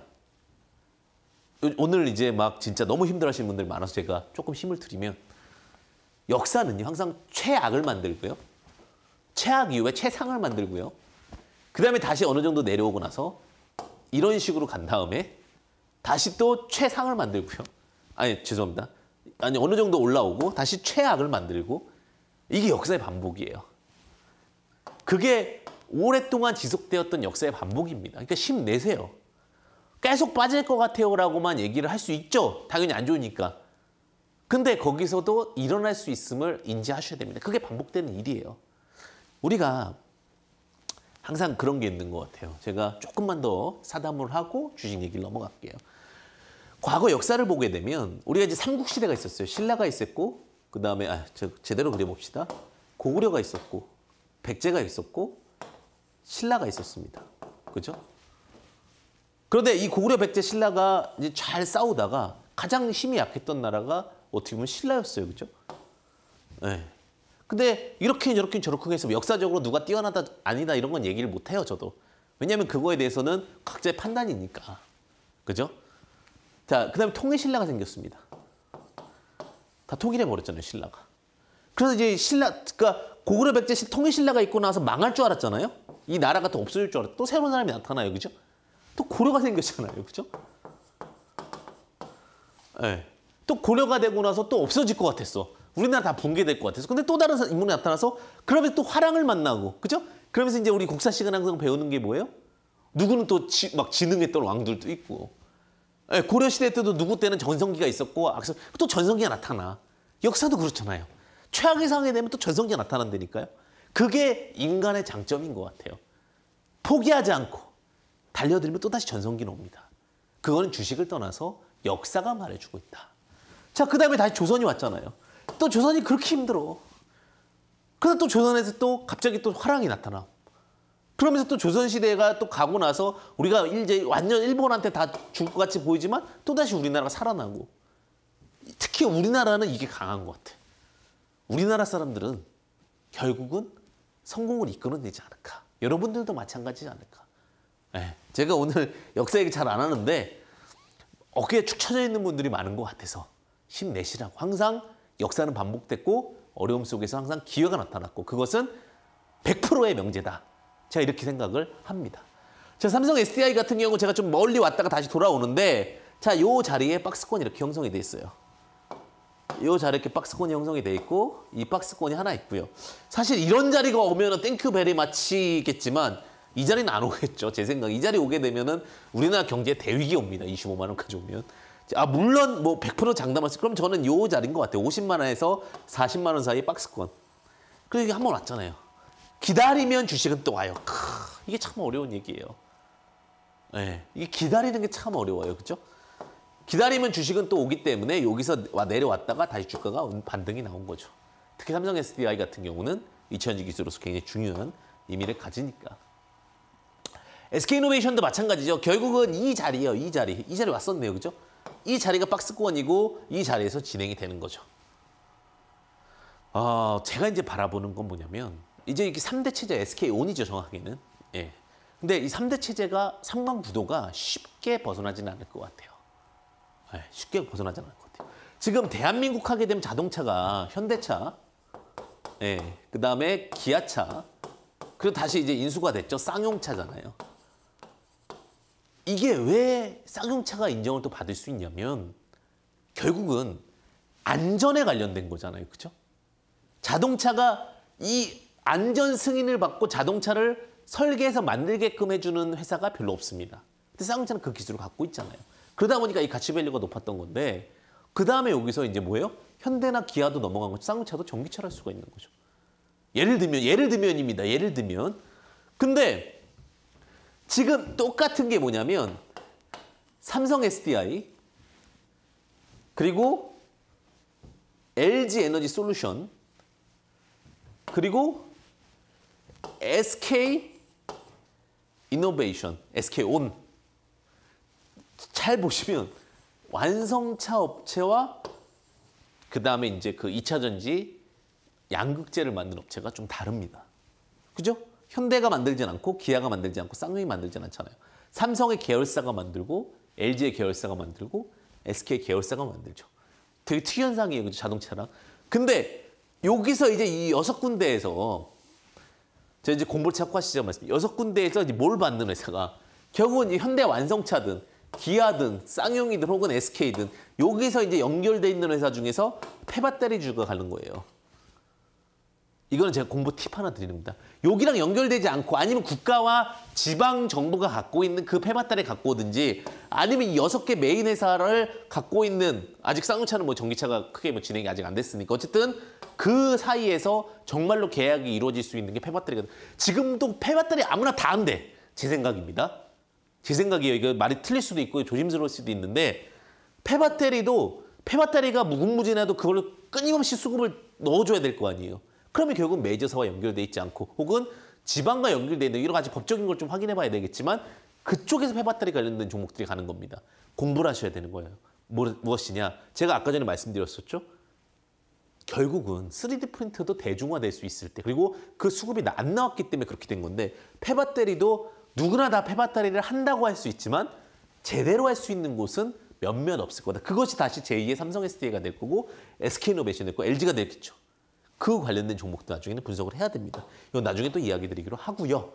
오늘 이제 막 진짜 너무 힘들어하시는 분들 많아서 제가 조금 힘을 드리면 역사는요. 항상 최악을 만들고요. 최악 이후에 최상을 만들고요. 그다음에 다시 어느 정도 내려오고 나서 이런 식으로 간 다음에 다시 또 최상을 만들고요. 아니 죄송합니다. 아니 어느 정도 올라오고 다시 최악을 만들고 이게 역사의 반복이에요. 그게 오랫동안 지속되었던 역사의 반복입니다. 그러니까 힘내세요. 계속 빠질 것 같아요라고만 얘기를 할 수 있죠. 당연히 안 좋으니까. 근데 거기서도 일어날 수 있음을 인지하셔야 됩니다. 그게 반복되는 일이에요. 우리가 항상 그런 게 있는 것 같아요. 제가 조금만 더 사담을 하고 주식 얘기를 넘어갈게요. 과거 역사를 보게 되면 우리가 이제 삼국시대가 있었어요. 신라가 있었고 그다음에 제대로 그려봅시다. 고구려가 있었고 백제가 있었고 신라가 있었습니다. 그죠? 그런데 이 고구려, 백제, 신라가 이제 잘 싸우다가 가장 힘이 약했던 나라가 어떻게 보면 신라였어요. 그죠? 네. 근데 이렇게 저렇게 해서 역사적으로 누가 뛰어나다 아니다 이런 건 얘기를 못 해요. 저도. 왜냐하면 그거에 대해서는 각자의 판단이니까. 그죠? 자, 그다음에 통일신라가 생겼습니다. 다 통일해버렸잖아요. 신라가. 그래서 이제 그러니까 고구려, 백제, 통일신라가 있고 나서 망할 줄 알았잖아요. 이 나라가 또 없어질 줄 알았죠. 또 새로운 사람이 나타나요. 그죠? 또 고려가 생겼잖아요. 그죠? 네. 또 고려가 되고 나서 또 없어질 것 같았어. 우리나라 다 붕괴될 것 같았어. 근데 또 다른 인물이 나타나서 그러면 또 화랑을 만나고. 그죠? 그러면서 이제 우리 국사 시간 항상 배우는 게 뭐예요? 누구는 또 막 지능했던 왕들도 있고. 네, 고려시대 때도 누구 때는 전성기가 있었고 또 전성기가 나타나. 역사도 그렇잖아요. 최악의 상황이 되면 또 전성기가 나타난다니까요. 그게 인간의 장점인 것 같아요. 포기하지 않고 달려들면 또다시 전성기는 옵니다. 그거는 주식을 떠나서 역사가 말해주고 있다. 자, 그 다음에 다시 조선이 왔잖아요. 또 조선이 그렇게 힘들어. 그래서 또 조선에서 또 갑자기 또 화랑이 나타나. 그러면서 또 조선시대가 또 가고 나서 우리가 이제 완전 일본한테 다 죽을 것 같이 보이지만 또다시 우리나라가 살아나고. 특히 우리나라는 이게 강한 것 같아. 우리나라 사람들은 결국은 성공을 이끌어내지 않을까. 여러분들도 마찬가지지 않을까. 네, 제가 오늘 역사 얘기 잘 안 하는데 어깨에 축 처져 있는 분들이 많은 것 같아서 힘내시라고. 항상 역사는 반복됐고 어려움 속에서 항상 기회가 나타났고 그것은 100%의 명제다. 제가 이렇게 생각을 합니다. 자, 삼성 SDI 같은 경우 제가 좀 멀리 왔다가 다시 돌아오는데 자, 요 자리에 박스권이 이렇게 형성이 돼 있어요. 요 자리에 이렇게 박스권이 형성이 돼 있고 이 박스권이 하나 있고요. 사실 이런 자리가 오면은 땡큐 베리 마치겠지만 이 자리는 안 오겠죠. 제 생각. 이 자리 오게 되면은 우리나라 경제에 대위기 옵니다. 25만 원까지 오면. 물론 뭐 100% 장담할 그럼 저는 요 자리인 것 같아요. 50만 원에서 40만 원 사이 박스권. 그리고 이게 한 번 왔잖아요. 기다리면 주식은 또 와요. 이게 참 어려운 얘기예요. 네, 이게 기다리는 게 참 어려워요. 그렇죠? 기다리면 주식은 또 오기 때문에 여기서 내려왔다가 다시 주가가 반등이 나온 거죠. 특히 삼성 SDI 같은 경우는 2000지 기술로서 굉장히 중요한 의미를 가지니까. SK이노베이션도 마찬가지죠. 결국은 이 자리예요. 이 자리 왔었네요. 그죠? 이 자리가 박스권이고 이 자리에서 진행이 되는 거죠. 제가 이제 바라보는 건 뭐냐면 이제 이게 3대 체제 SK온이죠. 정확하게는. 예. 근데 이 3대 체제가 상방 구도가 쉽게 벗어나지는 않을 것 같아요. 예, 쉽게 벗어나지 않을 것 같아요. 지금 대한민국 하게 되면 자동차가 현대차, 예, 그다음에 기아차, 그리고 다시 이제 인수가 됐죠. 쌍용차잖아요. 이게 왜 쌍용차가 인정을 또 받을 수 있냐면 결국은 안전에 관련된 거잖아요. 그렇죠? 자동차가 이 안전 승인을 받고 자동차를 설계해서 만들게끔 해주는 회사가 별로 없습니다. 근데 쌍용차는 그 기술을 갖고 있잖아요. 그러다 보니까 이 가치 밸류가 높았던 건데 그 다음에 여기서 이제 뭐예요? 현대나 기아도 넘어간 거죠. 쌍용차도 전기차를 할 수가 있는 거죠. 예를 들면입니다. 예를 들면. 근데 지금 똑같은 게 뭐냐면 삼성 SDI 그리고 LG 에너지 솔루션 그리고 SK 이노베이션, SK온 잘 보시면 완성차 업체와 그 다음에 이제 그 2차 전지 양극재를 만드는 업체가 좀 다릅니다. 그죠? 현대가 만들진 않고 기아가 만들지 않고 쌍용이 만들진 않잖아요. 삼성의 계열사가 만들고 LG의 계열사가 만들고 SK 계열사가 만들죠. 되게 특이한 상이에요. 그죠? 자동차랑. 근데 여기서 이제 이 6군데에서 제가 이제 공부를 착화하시죠 말씀. 6군데에서 이제 뭘 받는 회사가 결국은 이 현대 완성차든 기아든 쌍용이든 혹은 SK든 여기서 이제 연결돼 있는 회사 중에서 폐배터리주가 가는 거예요. 이거는 제가 공부 팁 하나 드리는 겁니다. 여기랑 연결되지 않고 아니면 국가와 지방 정부가 갖고 있는 그 폐배터리 갖고 오든지 아니면 이 6개 메인 회사를 갖고 있는 아직 쌍용차는 뭐 전기차가 크게 뭐 진행이 아직 안 됐으니까 어쨌든 그 사이에서 정말로 계약이 이루어질 수 있는 게 폐배터리거든요. 지금도 폐배터리 아무나 다 한대. 제 생각입니다. 제 생각이에요. 이거 말이 틀릴 수도 있고 조심스러울 수도 있는데 폐배터리가 무궁무진해도 그걸로 끊임없이 수급을 넣어줘야 될 거 아니에요. 그러면 결국 메이저사와 연결돼 있지 않고 혹은 지방과 연결돼 있는 여러 가지 법적인 걸 좀 확인해 봐야 되겠지만 그쪽에서 폐배터리 관련된 종목들이 가는 겁니다. 공부를 하셔야 되는 거예요. 무엇이냐? 제가 아까 전에 말씀드렸었죠. 결국은 3D 프린터도 대중화될 수 있을 때 그리고 그 수급이 안 나왔기 때문에 그렇게 된 건데 폐배터리도 누구나 다 폐배터리를 한다고 할 수 있지만 제대로 할 수 있는 곳은 몇몇 없을 거다. 그것이 다시 제2의 삼성 SDI가 될 거고 SK이노베이션이 될 거고 LG가 되겠죠. 그 관련된 종목도 나중에는 분석을 해야 됩니다. 이건 나중에 또 이야기 드리기로 하고요.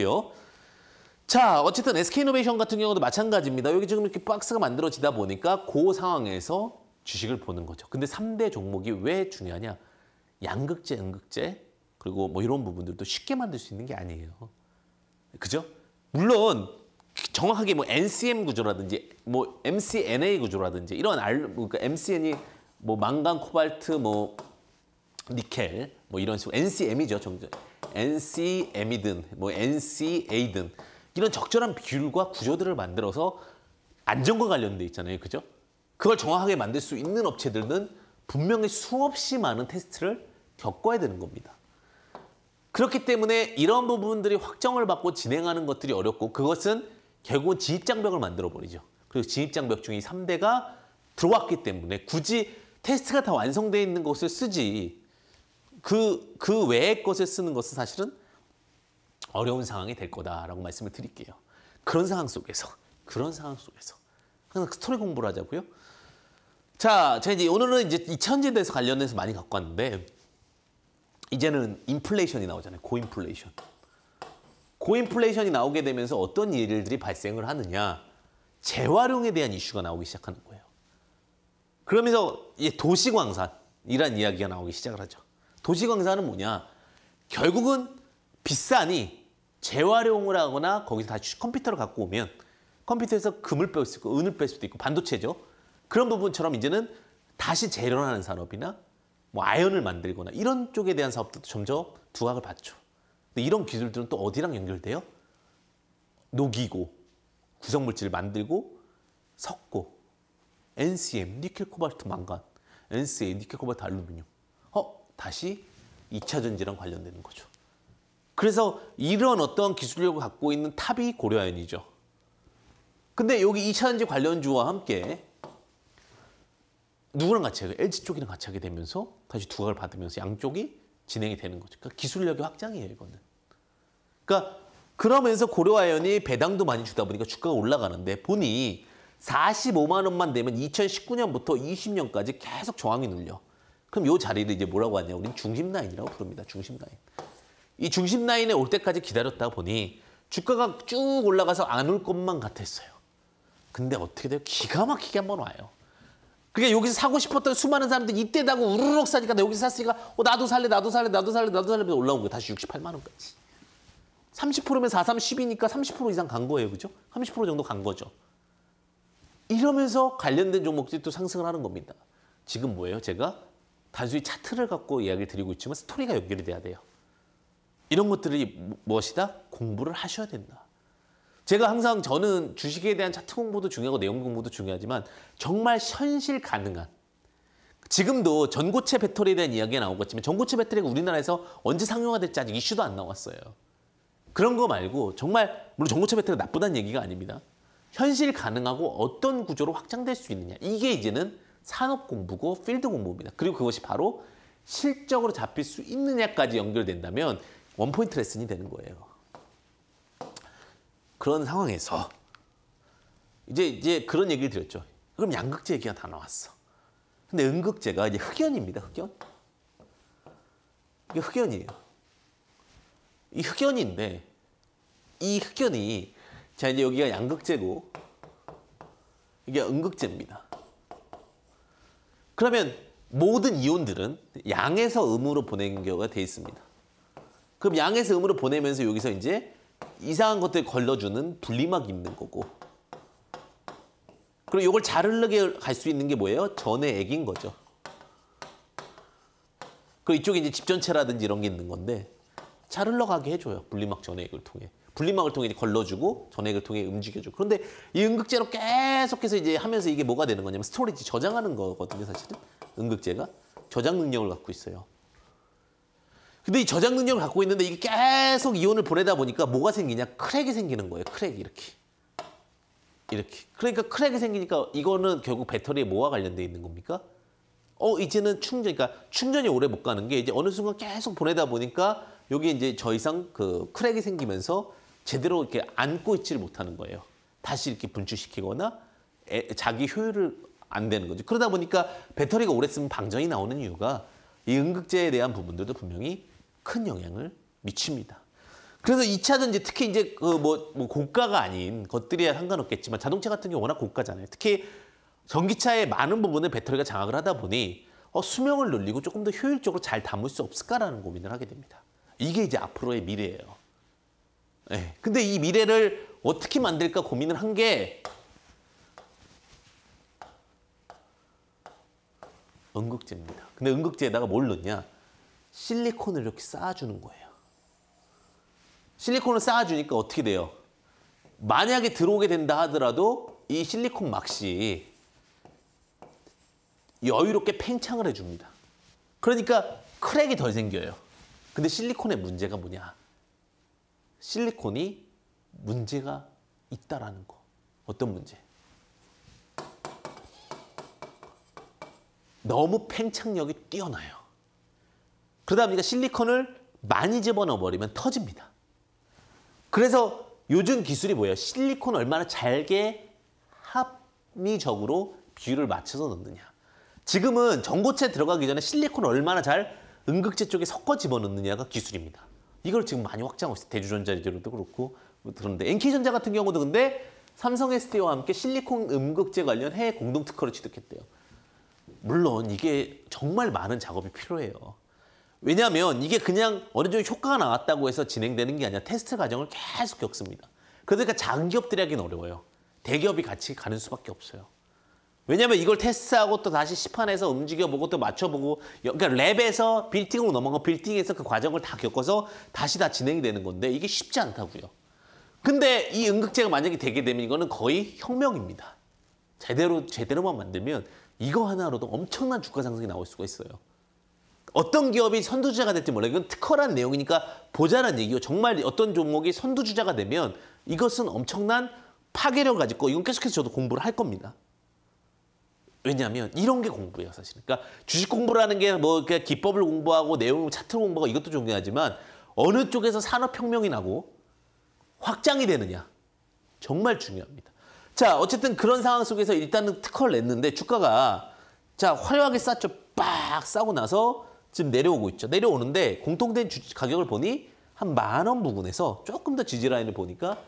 자, 어쨌든 SK이노베이션 같은 경우도 마찬가지입니다. 여기 지금 이렇게 박스가 만들어지다 보니까 그 상황에서 주식을 보는 거죠. 근데 3대 종목이 왜 중요하냐? 양극재, 음극재 그리고 뭐 이런 부분들도 쉽게 만들 수 있는 게 아니에요. 그죠? 물론 정확하게 뭐 NCM 구조라든지 뭐 MCNA 구조라든지 이런 그러니까 MCN이 뭐 망간, 코발트, 뭐 니켈 뭐 이런 식으로 NCM이죠. NCM이든 뭐 NCA든 이런 적절한 비율과 구조들을 만들어서 안전과 관련돼 있잖아요. 그죠? 그걸 정확하게 만들 수 있는 업체들은 분명히 수없이 많은 테스트를 겪어야 되는 겁니다. 그렇기 때문에 이런 부분들이 확정을 받고 진행하는 것들이 어렵고 그것은 결국은 진입장벽을 만들어버리죠. 그리고 진입장벽 중에 3대가 들어왔기 때문에 굳이 테스트가 다 완성되어 있는 것을 쓰지 그 외의 것을 쓰는 것은 사실은 어려운 상황이 될 거다라고 말씀을 드릴게요. 그런 상황 속에서 항상 스토리 공부를 하자고요. 자, 제가 이제 오늘은 이제 2차전지에 대해서 관련해서 많이 갖고 왔는데 이제는 인플레이션이 나오잖아요. 고인플레이션. 고인플레이션이 나오게 되면서 어떤 일들이 발생을 하느냐. 재활용에 대한 이슈가 나오기 시작하는 거예요. 그러면서 도시광산이란 이야기가 나오기 시작을 하죠. 도시광산은 뭐냐. 결국은 비싸니 재활용을 하거나 거기서 다시 컴퓨터를 갖고 오면 컴퓨터에서 금을 뺄 수 있고 은을 뺄 수도 있고 반도체죠. 그런 부분처럼 이제는 다시 재련하는 산업이나 뭐 아연을 만들거나 이런 쪽에 대한 사업들도 점점 두각을 받죠. 근데 이런 기술들은 또 어디랑 연결돼요? 녹이고 구성물질을 만들고 섞고 NCM, 니켈, 코발트, 망간, NCA, 니켈, 코발트, 알루미늄 다시 2차 전지랑 관련되는 거죠. 그래서 이런 어떤 기술력을 갖고 있는 탑이 고려아연이죠. 근데 여기 2차 전지 관련주와 함께 누구랑 같이 해요? LG 쪽이랑 같이 하게 되면서 다시 두각을 받으면서 양쪽이 진행이 되는 거죠. 그러니까 기술력의 확장이에요, 이거는. 그러니까 그러면서 고려아연이 배당도 많이 주다 보니까 주가가 올라가는데 보니 45만 원만 되면 2019년부터 20년까지 계속 저항이 눌려. 그럼 이 자리를 이제 뭐라고 하냐? 우리는 중심 라인이라고 부릅니다. 중심 라인. 이 중심 라인에 올 때까지 기다렸다 보니 주가가 쭉 올라가서 안 올 것만 같았어요. 근데 어떻게 돼요? 기가 막히게 한번 와요. 그러니까 여기서 사고 싶었던 수많은 사람들이 이때다고 우르륵 사니까 나 여기서 샀으니까 나도 살래 올라온 거예요. 다시 68만 원까지. 30%면 4, 3, 10이니까 30% 이상 간 거예요. 그죠? 30% 정도 간 거죠. 이러면서 관련된 종목들이 또 상승을 하는 겁니다. 지금 뭐예요? 제가 단순히 차트를 갖고 이야기를 드리고 있지만 스토리가 연결이 돼야 돼요. 이런 것들이 무엇이다? 공부를 하셔야 된다. 제가 항상 저는 주식에 대한 차트 공부도 중요하고 내용 공부도 중요하지만 정말 현실 가능한 지금도 전고체 배터리에 대한 이야기가 나오겠지만 전고체 배터리가 우리나라에서 언제 상용화 될지 아직 이슈도 안 나왔어요. 그런 거 말고 정말 물론 전고체 배터리가 나쁘다는 얘기가 아닙니다. 현실 가능하고 어떤 구조로 확장될 수 있느냐. 이게 이제는 산업 공부고 필드 공부입니다. 그리고 그것이 바로 실적으로 잡힐 수 있느냐까지 연결된다면 원포인트 레슨이 되는 거예요. 그런 상황에서 이제 그런 얘기를 드렸죠. 그럼 양극재 얘기가 다 나왔어. 근데 음극재가 이제 흑연입니다. 흑연. 이게 흑연이에요. 이 흑연인데 이 흑연이 자 이제 여기가 양극재고 이게 음극재입니다. 그러면 모든 이온들은 양에서 음으로 보내는 경우가 돼 있습니다. 그럼 양에서 음으로 보내면서 여기서 이제 이상한 것들 걸러주는 분리막이 있는 거고 그리고 이걸 잘 흐르게 갈 수 있는 게 뭐예요? 전의 액인 거죠. 그리고 이쪽에 이제 집전체라든지 이런 게 있는 건데 잘 흘러가게 해줘요. 분리막 전액을 통해. 분리막을 통해 이제 걸러주고 전액을 통해 움직여줘. 그런데 이 음극재로 계속해서 이제 하면서 이게 뭐가 되는 거냐면 스토리지 저장하는 거거든요. 사실은 음극재가 저장 능력을 갖고 있어요. 근데 이 저장 능력을 갖고 있는데 이게 계속 이온을 보내다 보니까 뭐가 생기냐? 크랙이 생기는 거예요. 크랙이 이렇게. 이렇게. 그러니까 크랙이 생기니까 이거는 결국 배터리에 뭐와 관련돼 있는 겁니까? 이제는 그러니까 충전이 오래 못 가는 게 이제 어느 순간 계속 보내다 보니까 여기 이제 더 이상 그 크랙이 생기면서 제대로 이렇게 안고 있지를 못하는 거예요. 다시 이렇게 분출시키거나 자기 효율을 안 되는 거죠. 그러다 보니까 배터리가 오래 쓰면 방전이 나오는 이유가 이 음극재에 대한 부분들도 분명히 큰 영향을 미칩니다. 그래서 2차 전지 특히 이제 뭐 고가가 아닌 것들이야 상관없겠지만 자동차 같은 경우 워낙 고가잖아요. 특히 전기차의 많은 부분을 배터리가 장악을 하다 보니 수명을 늘리고 조금 더 효율적으로 잘 담을 수 없을까라는 고민을 하게 됩니다. 이게 이제 앞으로의 미래예요. 네. 근데 이 미래를 어떻게 만들까 고민을 한 게 음극재입니다. 근데 음극재에다가 뭘 넣냐? 실리콘을 이렇게 쌓아주는 거예요. 실리콘을 쌓아주니까 어떻게 돼요? 만약에 들어오게 된다 하더라도 이 실리콘 막시 여유롭게 팽창을 해줍니다. 그러니까 크랙이 덜 생겨요. 근데 실리콘의 문제가 뭐냐? 실리콘이 문제가 있다라는 거. 어떤 문제? 너무 팽창력이 뛰어나요. 그러다 보니까 실리콘을 많이 집어넣어 버리면 터집니다. 그래서 요즘 기술이 뭐예요? 실리콘 얼마나 잘게 합리적으로 비율을 맞춰서 넣느냐. 지금은 전고체 들어가기 전에 실리콘 얼마나 잘 음극재 쪽에 섞어 집어넣느냐가 기술입니다. 이걸 지금 많이 확장하고 있어요. 대주전자재료도 그렇고. 그런데 NK전자 같은 경우도 근데 삼성 SDI와 함께 실리콘 음극재 관련 해외 공동 특허를 취득했대요. 물론 이게 정말 많은 작업이 필요해요. 왜냐하면 이게 그냥 어느 정도 효과가 나왔다고 해서 진행되는 게 아니라 테스트 과정을 계속 겪습니다. 그러니까 작은 기업들이 하기는 어려워요. 대기업이 같이 가는 수밖에 없어요. 왜냐하면 이걸 테스트하고 또 다시 시판해서 움직여보고 또 맞춰보고 그러니까 랩에서 빌딩으로 넘어가고 빌딩에서 그 과정을 다 겪어서 다시 다 진행이 되는 건데 이게 쉽지 않다고요. 근데 이 음극재가 만약에 되게 되면 이거는 거의 혁명입니다. 제대로만 만들면 이거 하나로도 엄청난 주가 상승이 나올 수가 있어요. 어떤 기업이 선두주자가 될지 몰라요. 이건 특허란 내용이니까 보자란 얘기고 정말 어떤 종목이 선두주자가 되면 이것은 엄청난 파괴력을 가지고 이건 계속해서 저도 공부를 할 겁니다. 왜냐하면 이런 게 공부예요, 사실. 그러니까 주식 공부라는 게 뭐 기법을 공부하고 내용 차트 공부하고 이것도 중요하지만 어느 쪽에서 산업혁명이 나고 확장이 되느냐 정말 중요합니다. 자, 어쨌든 그런 상황 속에서 일단은 특허를 냈는데 주가가 자 화려하게 쌌죠. 빡 싸고 나서 지금 내려오고 있죠. 내려오는데 공통된 가격을 보니 한 10,000원 부근에서 조금 더 지지 라인을 보니까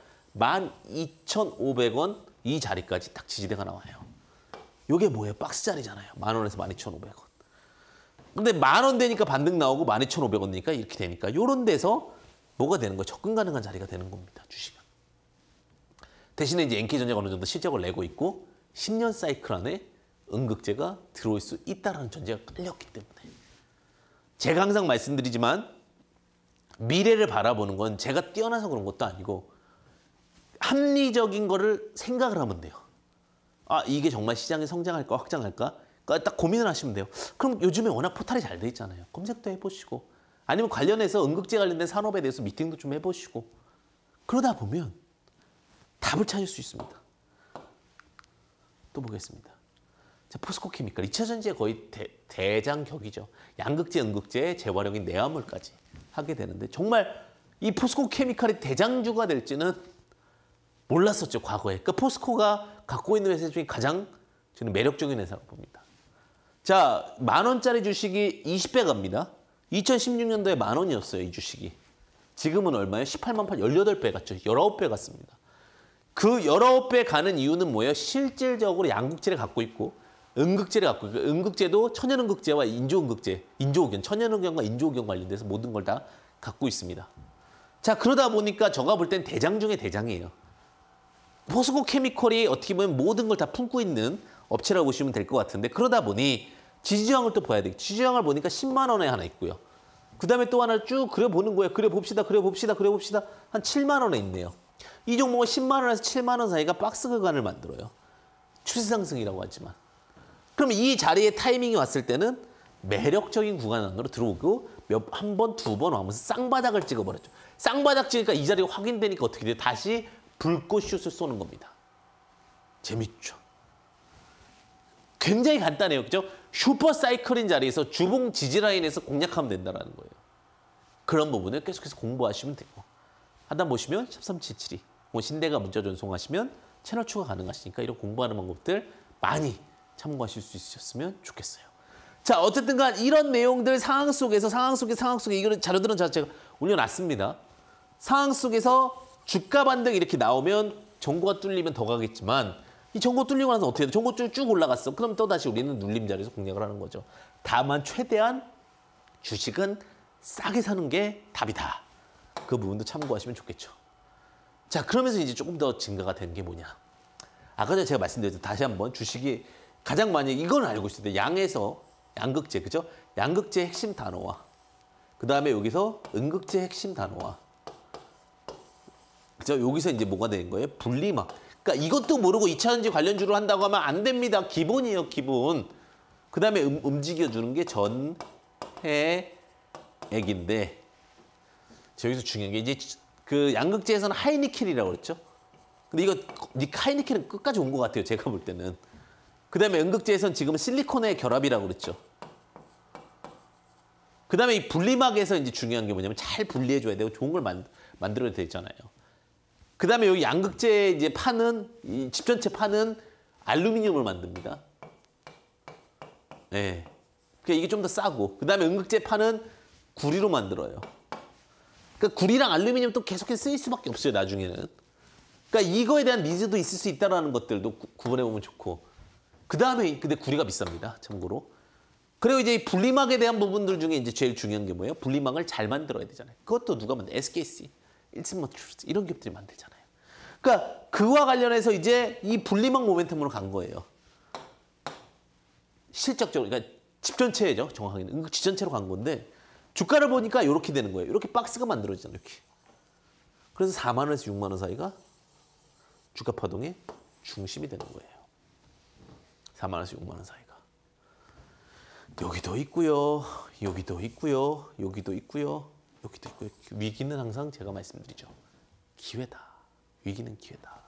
12,500원 이 자리까지 딱 지지대가 나와요. 이게 뭐예요? 박스 자리잖아요. 10,000원에서 12,500원. 근데 10,000원 되니까 반등 나오고 12,500원 되니까 이렇게 되니까 이런 데서 뭐가 되는 거예요? 접근 가능한 자리가 되는 겁니다. 주식은. 대신에 이제 NK전자가 어느 정도 실적을 내고 있고 10년 사이클 안에 음극재가 들어올 수 있다는 전제가 깔렸기 때문에 제가 항상 말씀드리지만 미래를 바라보는 건 제가 뛰어나서 그런 것도 아니고 합리적인 거를 생각을 하면 돼요. 아, 이게 정말 시장이 성장할까 확장할까? 그러니까 딱 고민을 하시면 돼요. 그럼 요즘에 워낙 포탈이 잘 돼 있잖아요. 검색도 해보시고 아니면 관련해서 음극재 관련된 산업에 대해서 미팅도 좀 해보시고 그러다 보면 답을 찾을 수 있습니다. 또 보겠습니다. 자, 포스코 케미칼 2차 전지의 거의 대장격이죠. 양극재, 음극재의 재활용인 내화물까지 하게 되는데 정말 이 포스코 케미칼이 대장주가 될지는 몰랐었죠, 과거에. 그러니까 포스코가 갖고 있는 회사 중에 가장 저는 매력적인 회사라고 봅니다. 자, 10,000원짜리 주식이 20배 갑니다. 2016년도에 10,000원이었어요, 이 주식이. 지금은 얼마예요? 18만 8, 18배 갔죠. 19배 갔습니다. 그 19배 가는 이유는 뭐예요? 실질적으로 양극재를 갖고 있고 음극재를 갖고 있고 음극재도 천연음극재와 인조음극재, 인조흑연, 천연흑연과 인조흑연 관련돼서 모든 걸 다 갖고 있습니다. 자, 그러다 보니까 제가 볼 땐 대장 중에 대장이에요. 포스코 케미컬이 어떻게 보면 모든 걸 다 품고 있는 업체라고 보시면 될 것 같은데 그러다 보니 지지저항을 또 봐야 돼요. 지지저항을 보니까 10만 원에 하나 있고요. 그 다음에 또 하나 쭉 그려보는 거예요. 그려봅시다. 한 7만 원에 있네요. 이 종목은 10만 원에서 7만 원 사이가 박스 구간을 만들어요. 추세 상승이라고 하지만. 그럼 이 자리에 타이밍이 왔을 때는 매력적인 구간 안으로 들어오고 한 번, 두 번 하면서 쌍바닥을 찍어버렸죠. 쌍바닥 찍으니까 이 자리가 확인되니까 어떻게 돼요? 다시 불꽃슛을 쏘는 겁니다. 재밌죠? 굉장히 간단해요. 그죠? 슈퍼사이클인 자리에서 주봉 지지라인에서 공략하면 된다는 거예요. 그런 부분을 계속해서 공부하시면 되고 하다 보시면 13377이 신대가 문자 전송하시면 채널 추가 가능하시니까 이런 공부하는 방법들 많이 참고하실 수 있으셨으면 좋겠어요. 자, 어쨌든 간 이런 내용들 상황 속에 이런 자료들은 제가 올려놨습니다. 상황 속에서 주가 반등 이렇게 나오면 전고가 뚫리면 더 가겠지만 이 전고 뚫리고 나서 어떻게 해요? 전고 쭉 올라갔어. 그럼 또다시 우리는 눌림 자리에서 공략을 하는 거죠. 다만 최대한 주식은 싸게 사는 게 답이다. 그 부분도 참고하시면 좋겠죠. 자, 그러면서 이제 조금 더 증가가 된 게 뭐냐. 아까 전에 제가 말씀드렸죠. 다시 한번 주식이 가장 많이 이건 알고 있어야 돼요. 양에서 양극재, 그죠? 양극재 핵심 단어와 그 다음에 여기서 음극재 핵심 단어와 그죠? 여기서 이제 뭐가 되는 거예요? 분리막. 그러니까 이것도 모르고 2차전지 관련주로 한다고 하면 안 됩니다. 기본이에요, 기본. 그 다음에 움직여주는 게 전해액인데 여기서 중요한 게 이제 그 양극재에서는 하이니켈이라고 그랬죠. 근데 이거 하이니켈은 끝까지 온 것 같아요, 제가 볼 때는. 그 다음에 음극재에서는 지금은 실리콘의 결합이라고 그랬죠. 그 다음에 이 분리막에서 이제 중요한 게 뭐냐면 잘 분리해줘야 되고 좋은 걸 만들어야 되잖아요. 그 다음에 여기 양극재 이제 파는, 이 집전체 파는 알루미늄을 만듭니다. 네. 그러니까 이게 좀 더 싸고. 그 다음에 음극재 파는 구리로 만들어요. 그러니까 구리랑 알루미늄 또 계속해서 쓰일 수밖에 없어요, 나중에는. 그러니까 이거에 대한 니즈도 있을 수 있다는 것들도 구분해보면 좋고. 그 다음에 근데 구리가 비쌉니다, 참고로. 그리고 이제 이 분리막에 대한 부분들 중에 이제 제일 중요한 게 뭐예요? 분리막을 잘 만들어야 되잖아요. 그것도 누가 만들어요? SKC, 일진머티리얼스 이런 기업들이 만들잖아요. 그러니까 그와 관련해서 이제 이 분리막 모멘텀으로 간 거예요. 실적적으로, 그러니까 집 전체죠, 정확하게는. 집 전체로 간 건데 주가를 보니까 이렇게 되는 거예요. 이렇게 박스가 만들어지잖아요, 이렇게. 그래서 4만 원에서 6만 원 사이가 주가 파동의 중심이 되는 거예요. 4만 원에서 6만 원 사이가. 여기도 있고요. 여기도 있고요. 여기도 있고요. 여기도 있고요. 위기는 항상 제가 말씀드리죠. 기회다. 위기는 기회다.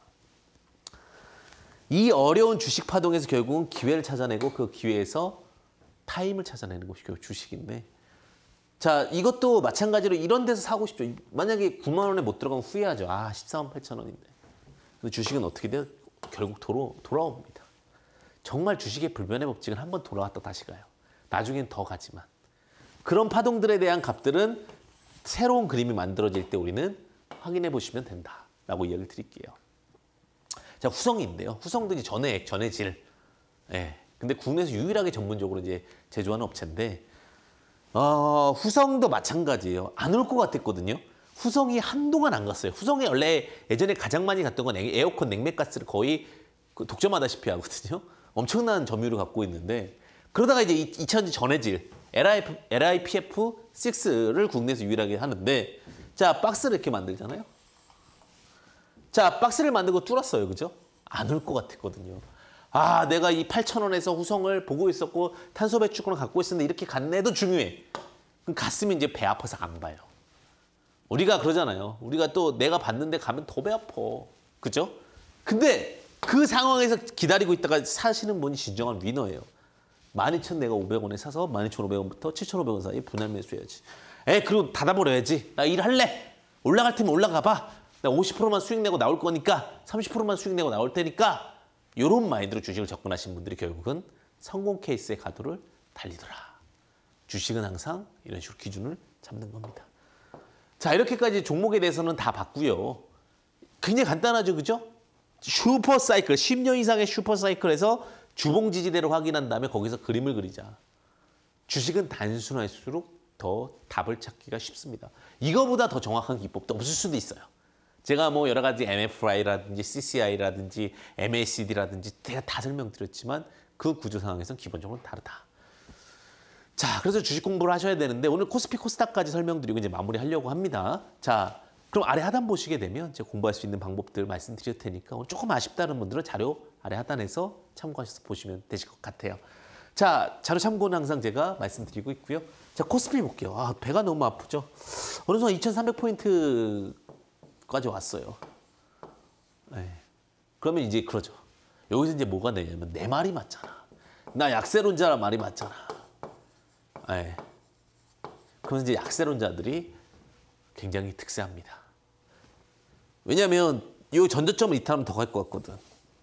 이 어려운 주식 파동에서 결국은 기회를 찾아내고 그 기회에서 타임을 찾아내는 것이 결국 주식인데 자, 이것도 마찬가지로 이런 데서 사고 싶죠. 만약에 9만 원에 못 들어가면 후회하죠. 아, 14만 8천 원인데. 근데 주식은 어떻게 돼요? 결국 돌아옵니다. 정말 주식의 불변의 법칙은 한번 돌아왔다 다시 가요. 나중엔 더 가지만. 그런 파동들에 대한 값들은 새로운 그림이 만들어질 때 우리는 확인해 보시면 된다라고 이야기를 드릴게요. 자, 후성인데요. 후성도 이제 전해액, 전해질. 예. 근데 국내에서 유일하게 전문적으로 이제 제조하는 업체인데, 후성도 마찬가지예요. 안 올 것 같았거든요. 후성이 한동안 안 갔어요. 후성이 원래 예전에 가장 많이 갔던 건 에어컨 냉매가스를 거의 그 독점하다시피 하거든요. 엄청난 점유율을 갖고 있는데 그러다가 이제 2000년 전해질 LIPF6를 국내에서 유일하게 하는데 자 박스를 이렇게 만들잖아요. 자 박스를 만들고 뚫었어요. 그죠? 안 올 것 같았거든요. 아 내가 이 8,000원에서 후성을 보고 있었고 탄소 배출권을 갖고 있었는데 이렇게 갔네도 중요해. 그럼 갔으면 이제 배 아파서 안 봐요. 우리가 그러잖아요. 우리가 또 내가 봤는데 가면 더 배 아파. 그죠? 근데 그 상황에서 기다리고 있다가 사시는 분이 진정한 위너예요. 12,500원에 사서 12,500원부터 7,500원 사이에 분할 매수해야지. 그리고 닫아버려야지. 나 일할래. 올라갈 테면 올라가 봐. 나 50%만 수익 내고 나올 거니까 30%만 수익 내고 나올 테니까 이런 마인드로 주식을 접근하신 분들이 결국은 성공 케이스의 가도를 달리더라. 주식은 항상 이런 식으로 기준을 잡는 겁니다. 자 이렇게까지 종목에 대해서는 다 봤고요. 굉장히 간단하죠. 그죠? 슈퍼사이클, 10년 이상의 슈퍼사이클에서 주봉 지지대를 확인한 다음에 거기서 그림을 그리자. 주식은 단순할수록 더 답을 찾기가 쉽습니다. 이거보다 더 정확한 기법도 없을 수도 있어요. 제가 뭐 여러 가지 MFI라든지 CCI라든지 MACD라든지 제가 다 설명드렸지만 그 구조 상황에서는 기본적으로 다르다. 자, 그래서 주식 공부를 하셔야 되는데 오늘 코스피 코스닥까지 설명드리고 이제 마무리하려고 합니다. 자, 그럼 아래 하단 보시게 되면 제가 공부할 수 있는 방법들 말씀드릴 테니까 오늘 조금 아쉽다는 분들은 자료 아래 하단에서 참고하셔서 보시면 되실 것 같아요. 자, 자료 참고는 항상 제가 말씀드리고 있고요. 자, 코스피 볼게요. 아, 배가 너무 아프죠? 어느 순간 2,300포인트까지 왔어요. 네. 그러면 이제 그러죠. 여기서 이제 뭐가 되냐면 내 말이 맞잖아. 나 약세론자라 말이 맞잖아. 네. 그러면 이제 약세론자들이 굉장히 특세합니다. 왜냐하면 이 전저점을 이탈하면 더 갈 것 같거든.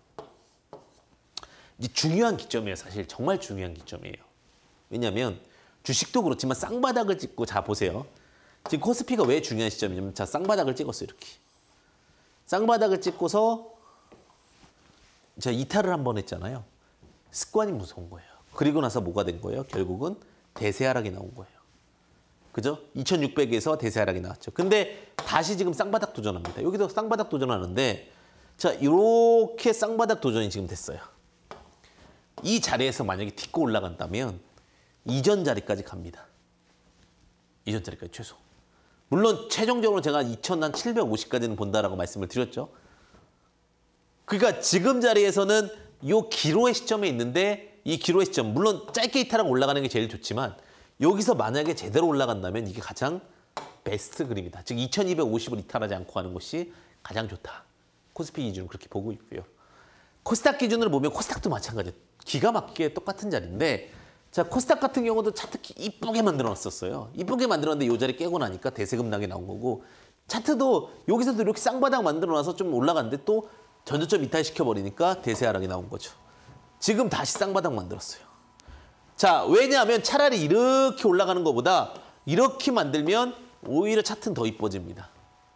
이제 중요한 기점이에요. 사실 정말 중요한 기점이에요. 왜냐하면 주식도 그렇지만 쌍바닥을 찍고 자 보세요. 지금 코스피가 왜 중요한 시점이냐면 자 쌍바닥을 찍었어요. 이렇게. 쌍바닥을 찍고서 제가 이탈을 한 번 했잖아요. 습관이 무서운 거예요. 그리고 나서 뭐가 된 거예요? 결국은 대세 하락이 나온 거예요. 그죠? 2,600에서 대세 하락이 나왔죠. 근데 다시 지금 쌍바닥 도전합니다. 여기도 쌍바닥 도전하는데 자 이렇게 쌍바닥 도전이 지금 됐어요. 이 자리에서 만약에 딛고 올라간다면 이전 자리까지 갑니다. 이전 자리까지 최소. 물론 최종적으로 제가 2,750까지는 본다라고 말씀을 드렸죠. 그러니까 지금 자리에서는 이 기로의 시점에 있는데 이 기로의 시점 물론 짧게 이탈하고 올라가는 게 제일 좋지만 여기서 만약에 제대로 올라간다면 이게 가장 베스트 그림이다. 즉 2,250을 이탈하지 않고 하는 것이 가장 좋다. 코스피 기준으로 그렇게 보고 있고요. 코스닥 기준으로 보면 코스닥도 마찬가지예요. 기가 막히게 똑같은 자리인데 자 코스닥 같은 경우도 차트 이쁘게 만들어놨었어요. 이쁘게 만들었는데 이 자리 깨고 나니까 대세급락이 나온 거고 차트도 여기서도 이렇게 쌍바닥 만들어놔서 좀 올라갔는데 또 전저점 이탈시켜버리니까 대세 하락이 나온 거죠. 지금 다시 쌍바닥 만들었어요. 자, 왜냐하면 차라리 이렇게 올라가는 것보다 이렇게 만들면 오히려 차트는 더 이뻐집니다.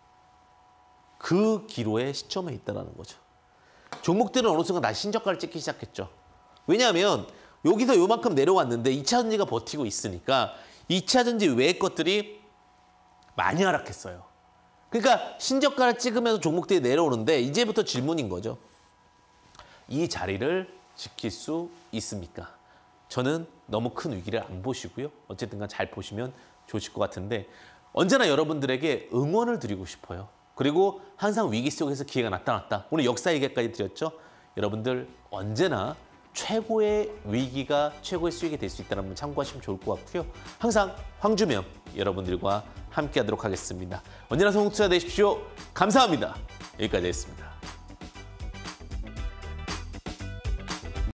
그 기로의 시점에 있다는 거죠. 종목들은 어느 순간 다시 신저가를 찍기 시작했죠. 왜냐하면 여기서 요만큼 내려왔는데 2차 전지가 버티고 있으니까 2차 전지 외의 것들이 많이 하락했어요. 그러니까 신저가를 찍으면서 종목들이 내려오는데 이제부터 질문인 거죠. 이 자리를 지킬 수 있습니까? 저는 너무 큰 위기를 안 보시고요. 어쨌든 간 잘 보시면 좋으실 것 같은데 언제나 여러분들에게 응원을 드리고 싶어요. 그리고 항상 위기 속에서 기회가 나타났다. 오늘 역사 얘기까지 드렸죠. 여러분들 언제나 최고의 위기가 최고의 수익이 될 수 있다는 점 참고하시면 좋을 것 같고요. 항상 황주명 여러분들과 함께 하도록 하겠습니다. 언제나 성공투자 되십시오. 감사합니다. 여기까지 하겠습니다.